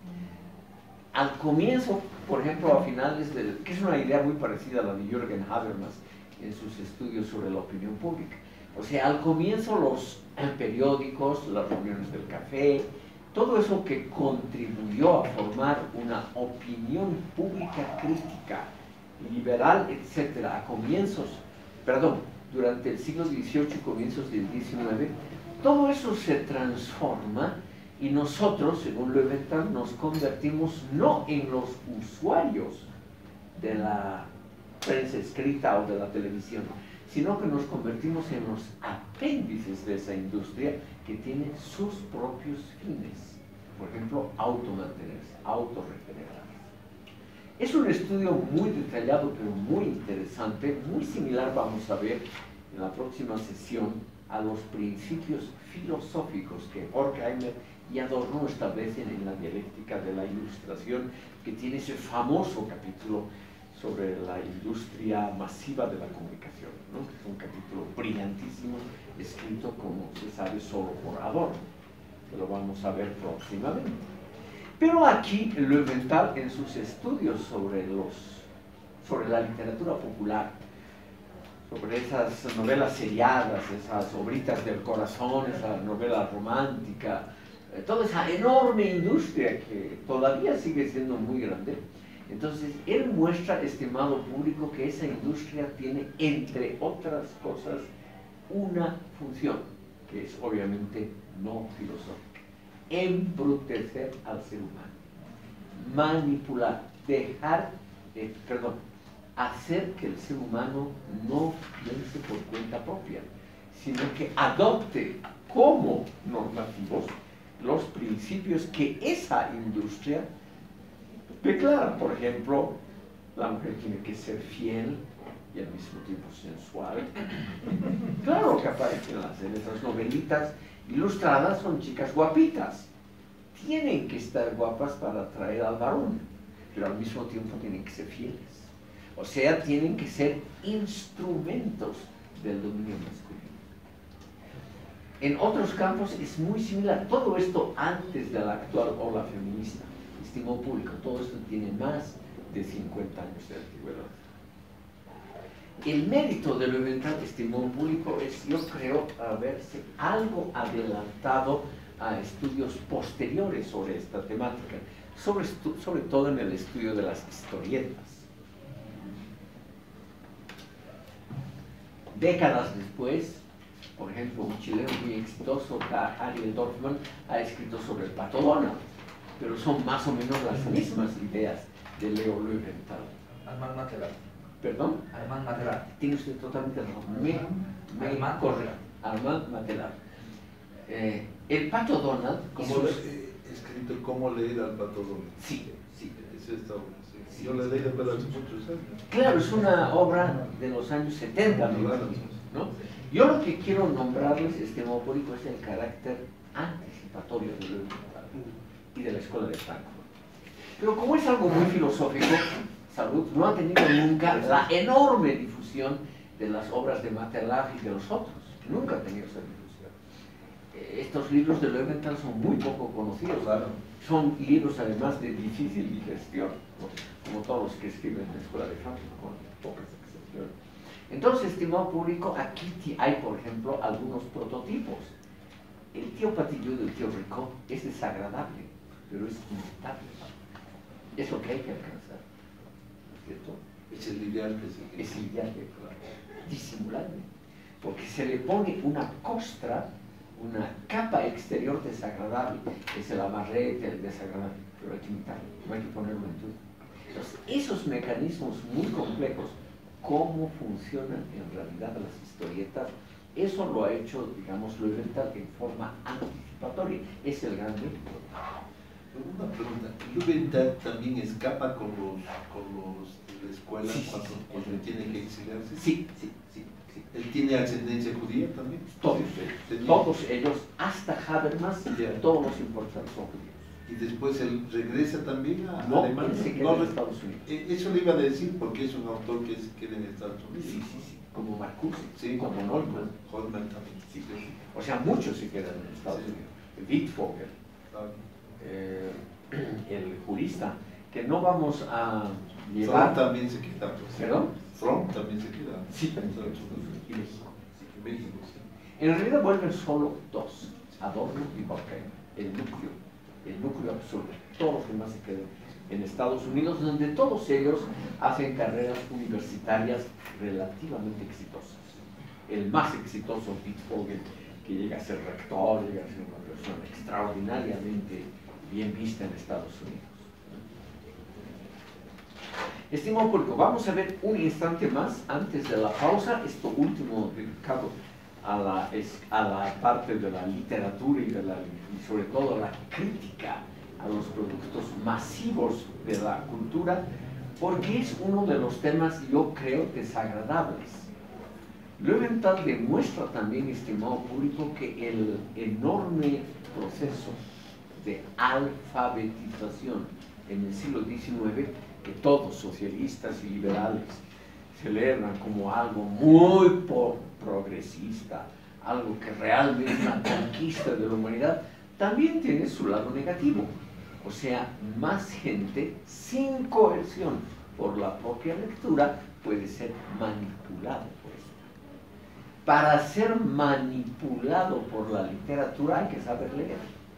Al comienzo, por ejemplo, a finales del... que es una idea muy parecida a la de Jürgen Habermas en sus estudios sobre la opinión pública. O sea, al comienzo los periódicos, las reuniones del café, todo eso que contribuyó a formar una opinión pública crítica, liberal, etcétera, a comienzos, perdón, durante el siglo dieciocho y comienzos del diecinueve, todo eso se transforma y nosotros, según Löwenthal, nos convertimos no en los usuarios de la prensa escrita o de la televisión, sino que nos convertimos en los apéndices de esa industria que tiene sus propios fines. Por ejemplo, automantenerse, autorregenerarse. Es un estudio muy detallado, pero muy interesante, muy similar, vamos a ver en la próxima sesión, a los principios filosóficos que Horkheimer y Adorno establecen en la dialéctica de la ilustración, que tiene ese famoso capítulo sobre la industria masiva de la comunicación, ¿no? Que es un capítulo brillantísimo, escrito, como se sabe, solo por Adorno, que lo vamos a ver próximamente. Pero aquí Löwenthal, en sus estudios sobre, los, sobre la literatura popular, sobre esas novelas seriadas, esas obritas del corazón, esa novela romántica, eh, toda esa enorme industria que todavía sigue siendo muy grande. Entonces, él muestra, estimado público, que esa industria tiene, entre otras cosas, una función, que es obviamente no filosófica: embrutecer al ser humano, manipular, dejar, eh, perdón, hacer que el ser humano no piense por cuenta propia, sino que adopte como normativos los principios que esa industria declara. Por ejemplo, la mujer tiene que ser fiel y al mismo tiempo sensual. Claro que aparecen las, en esas novelitas ilustradas, son chicas guapitas. Tienen que estar guapas para atraer al varón, pero al mismo tiempo tienen que ser fieles. O sea, tienen que ser instrumentos del dominio masculino. En otros campos es muy similar. Todo esto antes de la actual ola feminista, estimado público, todo esto tiene más de cincuenta años de antigüedad. El mérito de Löwenthal, estimado público, es, yo creo, haberse algo adelantado a estudios posteriores sobre esta temática, sobre, sobre todo en el estudio de las historietas. Décadas después, por ejemplo, un chileno muy exitoso, Ariel Dorfman, ha escrito sobre el Pato Donald, pero son más o menos las mismas ideas de Leo Löwenthal. Armand Matelar. ¿Perdón? Armand Matelar. Tiene usted totalmente razón. Me, me Armand corre. Armand Matelar. Eh, el Pato Donald... ¿Cómo sus... le, escrito cómo leer al Pato Donald? Sí, sí. Es esta obra, sí. Sí, yo la leí pero hace muchos años. Claro, es una obra de los años setenta, ¿no? Yo lo que quiero nombrarles, estimado público, es el carácter anticipatorio de Löwenthal. y de la escuela de Frankfurt. Pero como es algo muy filosófico, Salud no ha tenido nunca la enorme difusión de las obras de Maeterlinck y de los otros. Nunca ha tenido esa difusión. Eh, estos libros de Löwenthal son muy poco conocidos. Claro. Son libros además de difícil digestión, ¿no? Como todos los que escriben en la escuela de Frankfurt, con pocas excepciones. Entonces, estimado público, aquí hay, por ejemplo, algunos prototipos. El tío Patillo del tío Rico es desagradable, pero es imitable. Es lo que hay que alcanzar, ¿no es cierto? Es el ideal que se Es el ideal, claro. Disimulable, porque se le pone una costra, una capa exterior desagradable, es el amarrete, el desagradable, pero hay que imitarlo, no hay que ponerlo en duda. Entonces, esos mecanismos muy complejos, cómo funcionan en realidad las historietas, eso lo ha hecho, digamos, Löwenthal en forma anticipatoria, es el gran mérito. Una pregunta, ¿Löwenthal también escapa con los, con los de la escuela sí, cuando, sí, sí. cuando tiene que exiliarse? Sí, sí, sí, sí. ¿Él tiene ascendencia judía también? Todos, Sí, todos ellos, hasta Habermas, yeah. Todos los importantes son judíos. Y después él regresa también a No, Alemania. él se queda No, en Estados Unidos. Eso le iba a decir porque es un autor que se queda en Estados Unidos. Sí, sí, sí, como Marcuse, Sí, como Neumann. Holman también. Sí, sí. O sea, muchos se quedan en Estados Sí. Unidos. Wittfogel, Claro. eh, el jurista, que no vamos a Fromm llevar... también se queda. Pues. ¿Perdón? Fromm también se queda. Sí, en Estados Unidos. y México. Sí, en México, sí. En realidad vuelven solo dos, Adorno y Horkheimer, el núcleo, el núcleo absurdo. Todos los demás se quedan en Estados Unidos, donde todos ellos hacen carreras universitarias relativamente exitosas. El más exitoso, Wittfogel, que llega a ser rector, llega a ser una persona extraordinariamente bien vista en Estados Unidos. Estimado público, vamos a ver un instante más antes de la pausa, esto último dedicado a la, a la parte de la literatura y, de la, y sobre todo la crítica a los productos masivos de la cultura, porque es uno de los temas, yo creo, desagradables. Löwenthal demuestra también, estimado público, que el enorme proceso de alfabetización en el siglo diecinueve, que todos, socialistas y liberales, celebran como algo muy progresista, algo que realmente es una conquista de la humanidad, también tiene su lado negativo. O sea, más gente sin coerción por la propia lectura puede ser manipulado por esto. Para ser manipulado por la literatura hay que saber leer.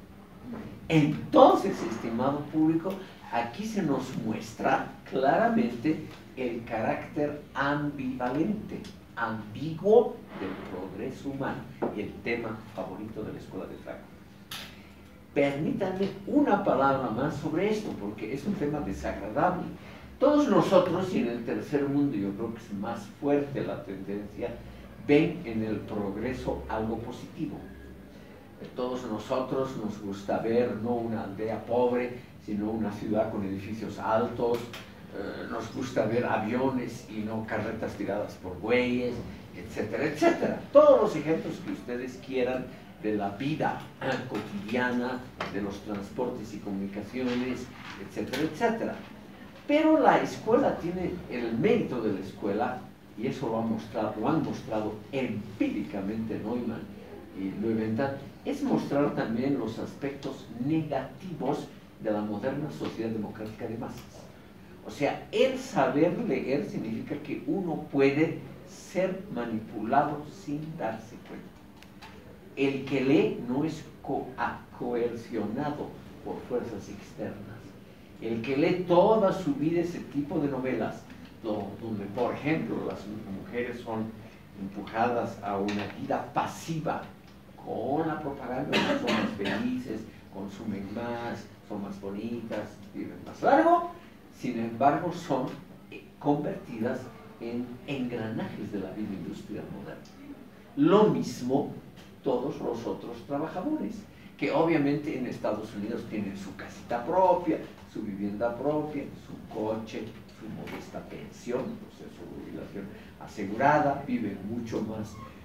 Entonces, estimado público, aquí se nos muestra claramente el carácter ambivalente, ambiguo del progreso humano y el tema favorito de la escuela de Frankfurt. Permítanme una palabra más sobre esto, porque es un tema desagradable. Todos nosotros, y en el tercer mundo yo creo que es más fuerte la tendencia, ven en el progreso algo positivo. Todos nosotros nos gusta ver no una aldea pobre, sino una ciudad con edificios altos, eh, nos gusta ver aviones y no carretas tiradas por bueyes, etcétera, etcétera. Todos los ejemplos que ustedes quieran de la vida eh, cotidiana, de los transportes y comunicaciones, etcétera, etcétera. Pero la escuela tiene el mérito de la escuela, y eso lo han mostrado, lo han mostrado empíricamente Neumann y Löwenthal, es mostrar también los aspectos negativos de la moderna sociedad democrática de masas. O sea, el saber leer significa que uno puede ser manipulado sin darse cuenta. El que lee no es co coercionado por fuerzas externas. El que lee toda su vida ese tipo de novelas, donde, por ejemplo, las mujeres son empujadas a una vida pasiva, con la propaganda, son más felices, consumen más, son más bonitas, viven más largo, sin embargo son convertidas en engranajes de la vida industrial moderna. Lo mismo todos los otros trabajadores, que obviamente en Estados Unidos tienen su casita propia, su vivienda propia, su coche, su modesta pensión, o sea, su jubilación asegurada, viven mucho más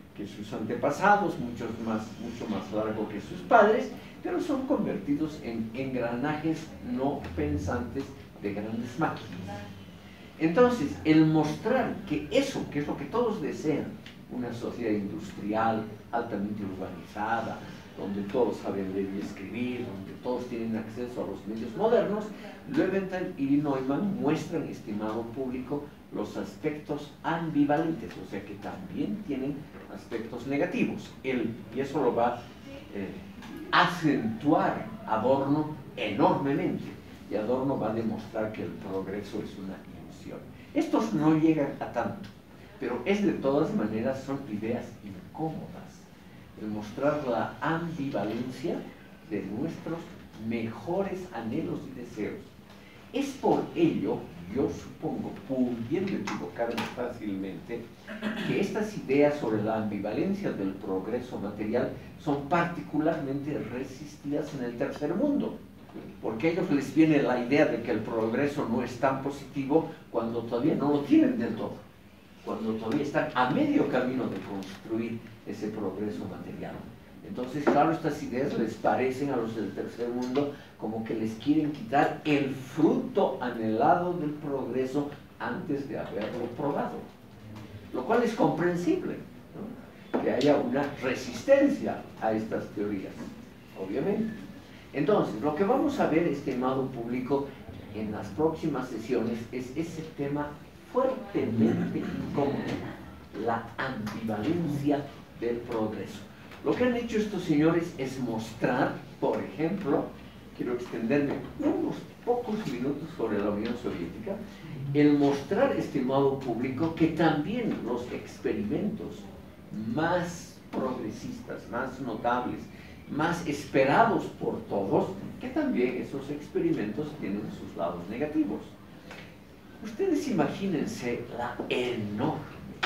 que sus antepasados, muchos más, mucho más largo que sus padres, pero son convertidos en engranajes no pensantes de grandes máquinas. Entonces, el mostrar que eso, que es lo que todos desean, una sociedad industrial, altamente urbanizada, donde todos saben leer y escribir, donde todos tienen acceso a los medios modernos, Löwenthal y Neumann muestran, estimado público, los aspectos ambivalentes, o sea que también tienen aspectos negativos. Él, y eso lo va a eh, acentuar Adorno enormemente, y Adorno va a demostrar que el progreso es una ilusión. Estos no llegan a tanto, pero es de todas maneras, son ideas incómodas, el mostrar la ambivalencia de nuestros mejores anhelos y deseos. Es por ello, yo supongo, pudiendo equivocarme fácilmente, que estas ideas sobre la ambivalencia del progreso material son particularmente resistidas en el tercer mundo, porque a ellos les viene la idea de que el progreso no es tan positivo cuando todavía no lo tienen del todo, cuando todavía están a medio camino de construir ese progreso material. Entonces, claro, estas ideas les parecen a los del tercer mundo como que les quieren quitar el fruto anhelado del progreso antes de haberlo probado, lo cual es comprensible, ¿no?, que haya una resistencia a estas teorías, obviamente. Entonces, lo que vamos a ver, estimado público, en las próximas sesiones es ese tema fuertemente incómodo, la ambivalencia del progreso. Lo que han hecho estos señores es mostrar, por ejemplo, quiero extenderme unos pocos minutos sobre la Unión Soviética, el mostrar, estimado público, que también los experimentos más progresistas, más notables, más esperados por todos, que también esos experimentos tienen sus lados negativos. Ustedes imagínense la enorme,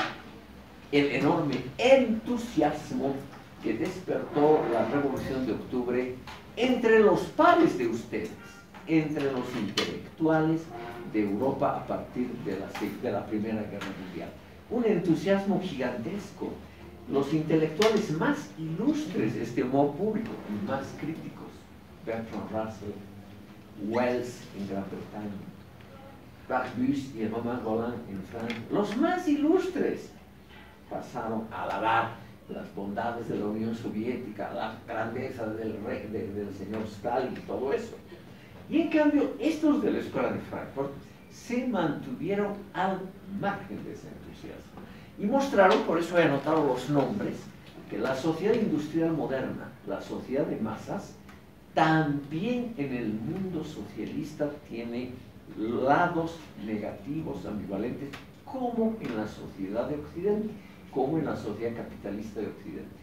el enorme entusiasmo que despertó la Revolución de Octubre entre los pares de ustedes, entre los intelectuales de Europa a partir de la, de la Primera Guerra Mundial. Un entusiasmo gigantesco. Los intelectuales más ilustres, estimado público, y más críticos, Bertrand Russell, Wells en Gran Bretaña, Barbusse y Romain Rolland en Francia, los más ilustres, pasaron a alabar las bondades de la Unión Soviética, la grandeza del, rey, de, del señor Stalin y todo eso. Y en cambio, estos de la Escuela de Frankfurt se mantuvieron al margen de ese entusiasmo y mostraron, por eso he anotado los nombres, que la sociedad industrial moderna, la sociedad de masas, también en el mundo socialista tiene lados negativos, ambivalentes, como en la sociedad de Occidente, como en la sociedad capitalista de Occidente.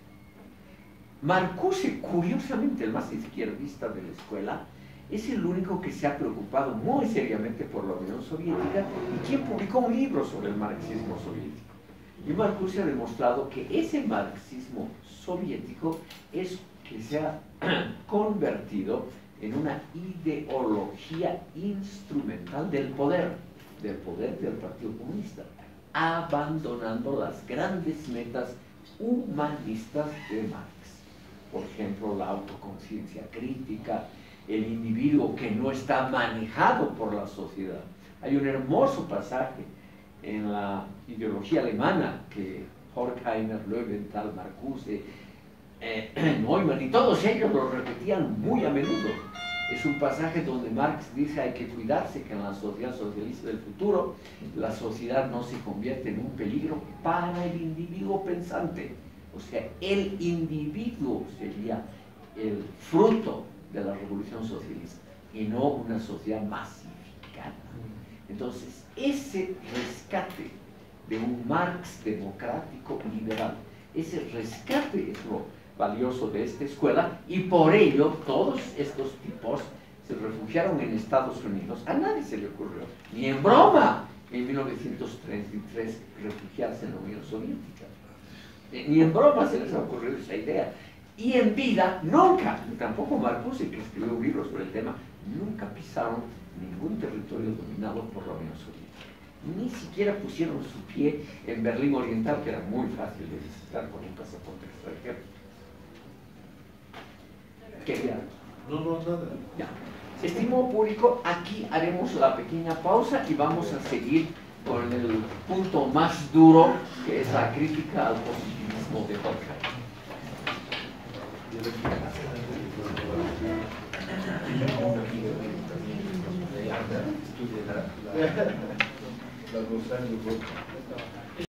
Marcuse, curiosamente el más izquierdista de la escuela, es el único que se ha preocupado muy seriamente por la Unión Soviética y quien publicó un libro sobre el marxismo soviético. Y Marcuse ha demostrado que ese marxismo soviético es que se ha convertido en una ideología instrumental del poder, del poder del Partido Comunista, abandonando las grandes metas humanistas de Marx. Por ejemplo, la autoconciencia crítica, el individuo que no está manejado por la sociedad. Hay un hermoso pasaje en la ideología alemana que Horkheimer, Löwenthal, Marcuse, eh, Neumann y todos ellos lo repetían muy a menudo. Es un pasaje donde Marx dice hay que cuidarse que en la sociedad socialista del futuro la sociedad no se convierte en un peligro para el individuo pensante. O sea, el individuo sería el fruto de la revolución socialista y no una sociedad masificada. Entonces, ese rescate de un Marx democrático liberal, ese rescate es lo valioso de esta escuela, y por ello todos estos tipos se refugiaron en Estados Unidos. A nadie se le ocurrió, ni en broma, en mil novecientos treinta y tres refugiarse en la Unión Soviética. Eh, ni en broma se les ha ocurrido esa idea. Y en vida, nunca, tampoco Marcuse, que escribió un libro sobre el tema, nunca pisaron ningún territorio dominado por la Unión Soviética. ni siquiera pusieron su pie en Berlín Oriental, que era muy fácil de visitar con un pasaporte extranjero. Quería. No, no, nada. Ya. Estimado público, aquí haremos la pequeña pausa y vamos a seguir con el punto más duro, que es la crítica al positivismo de Horkheimer. La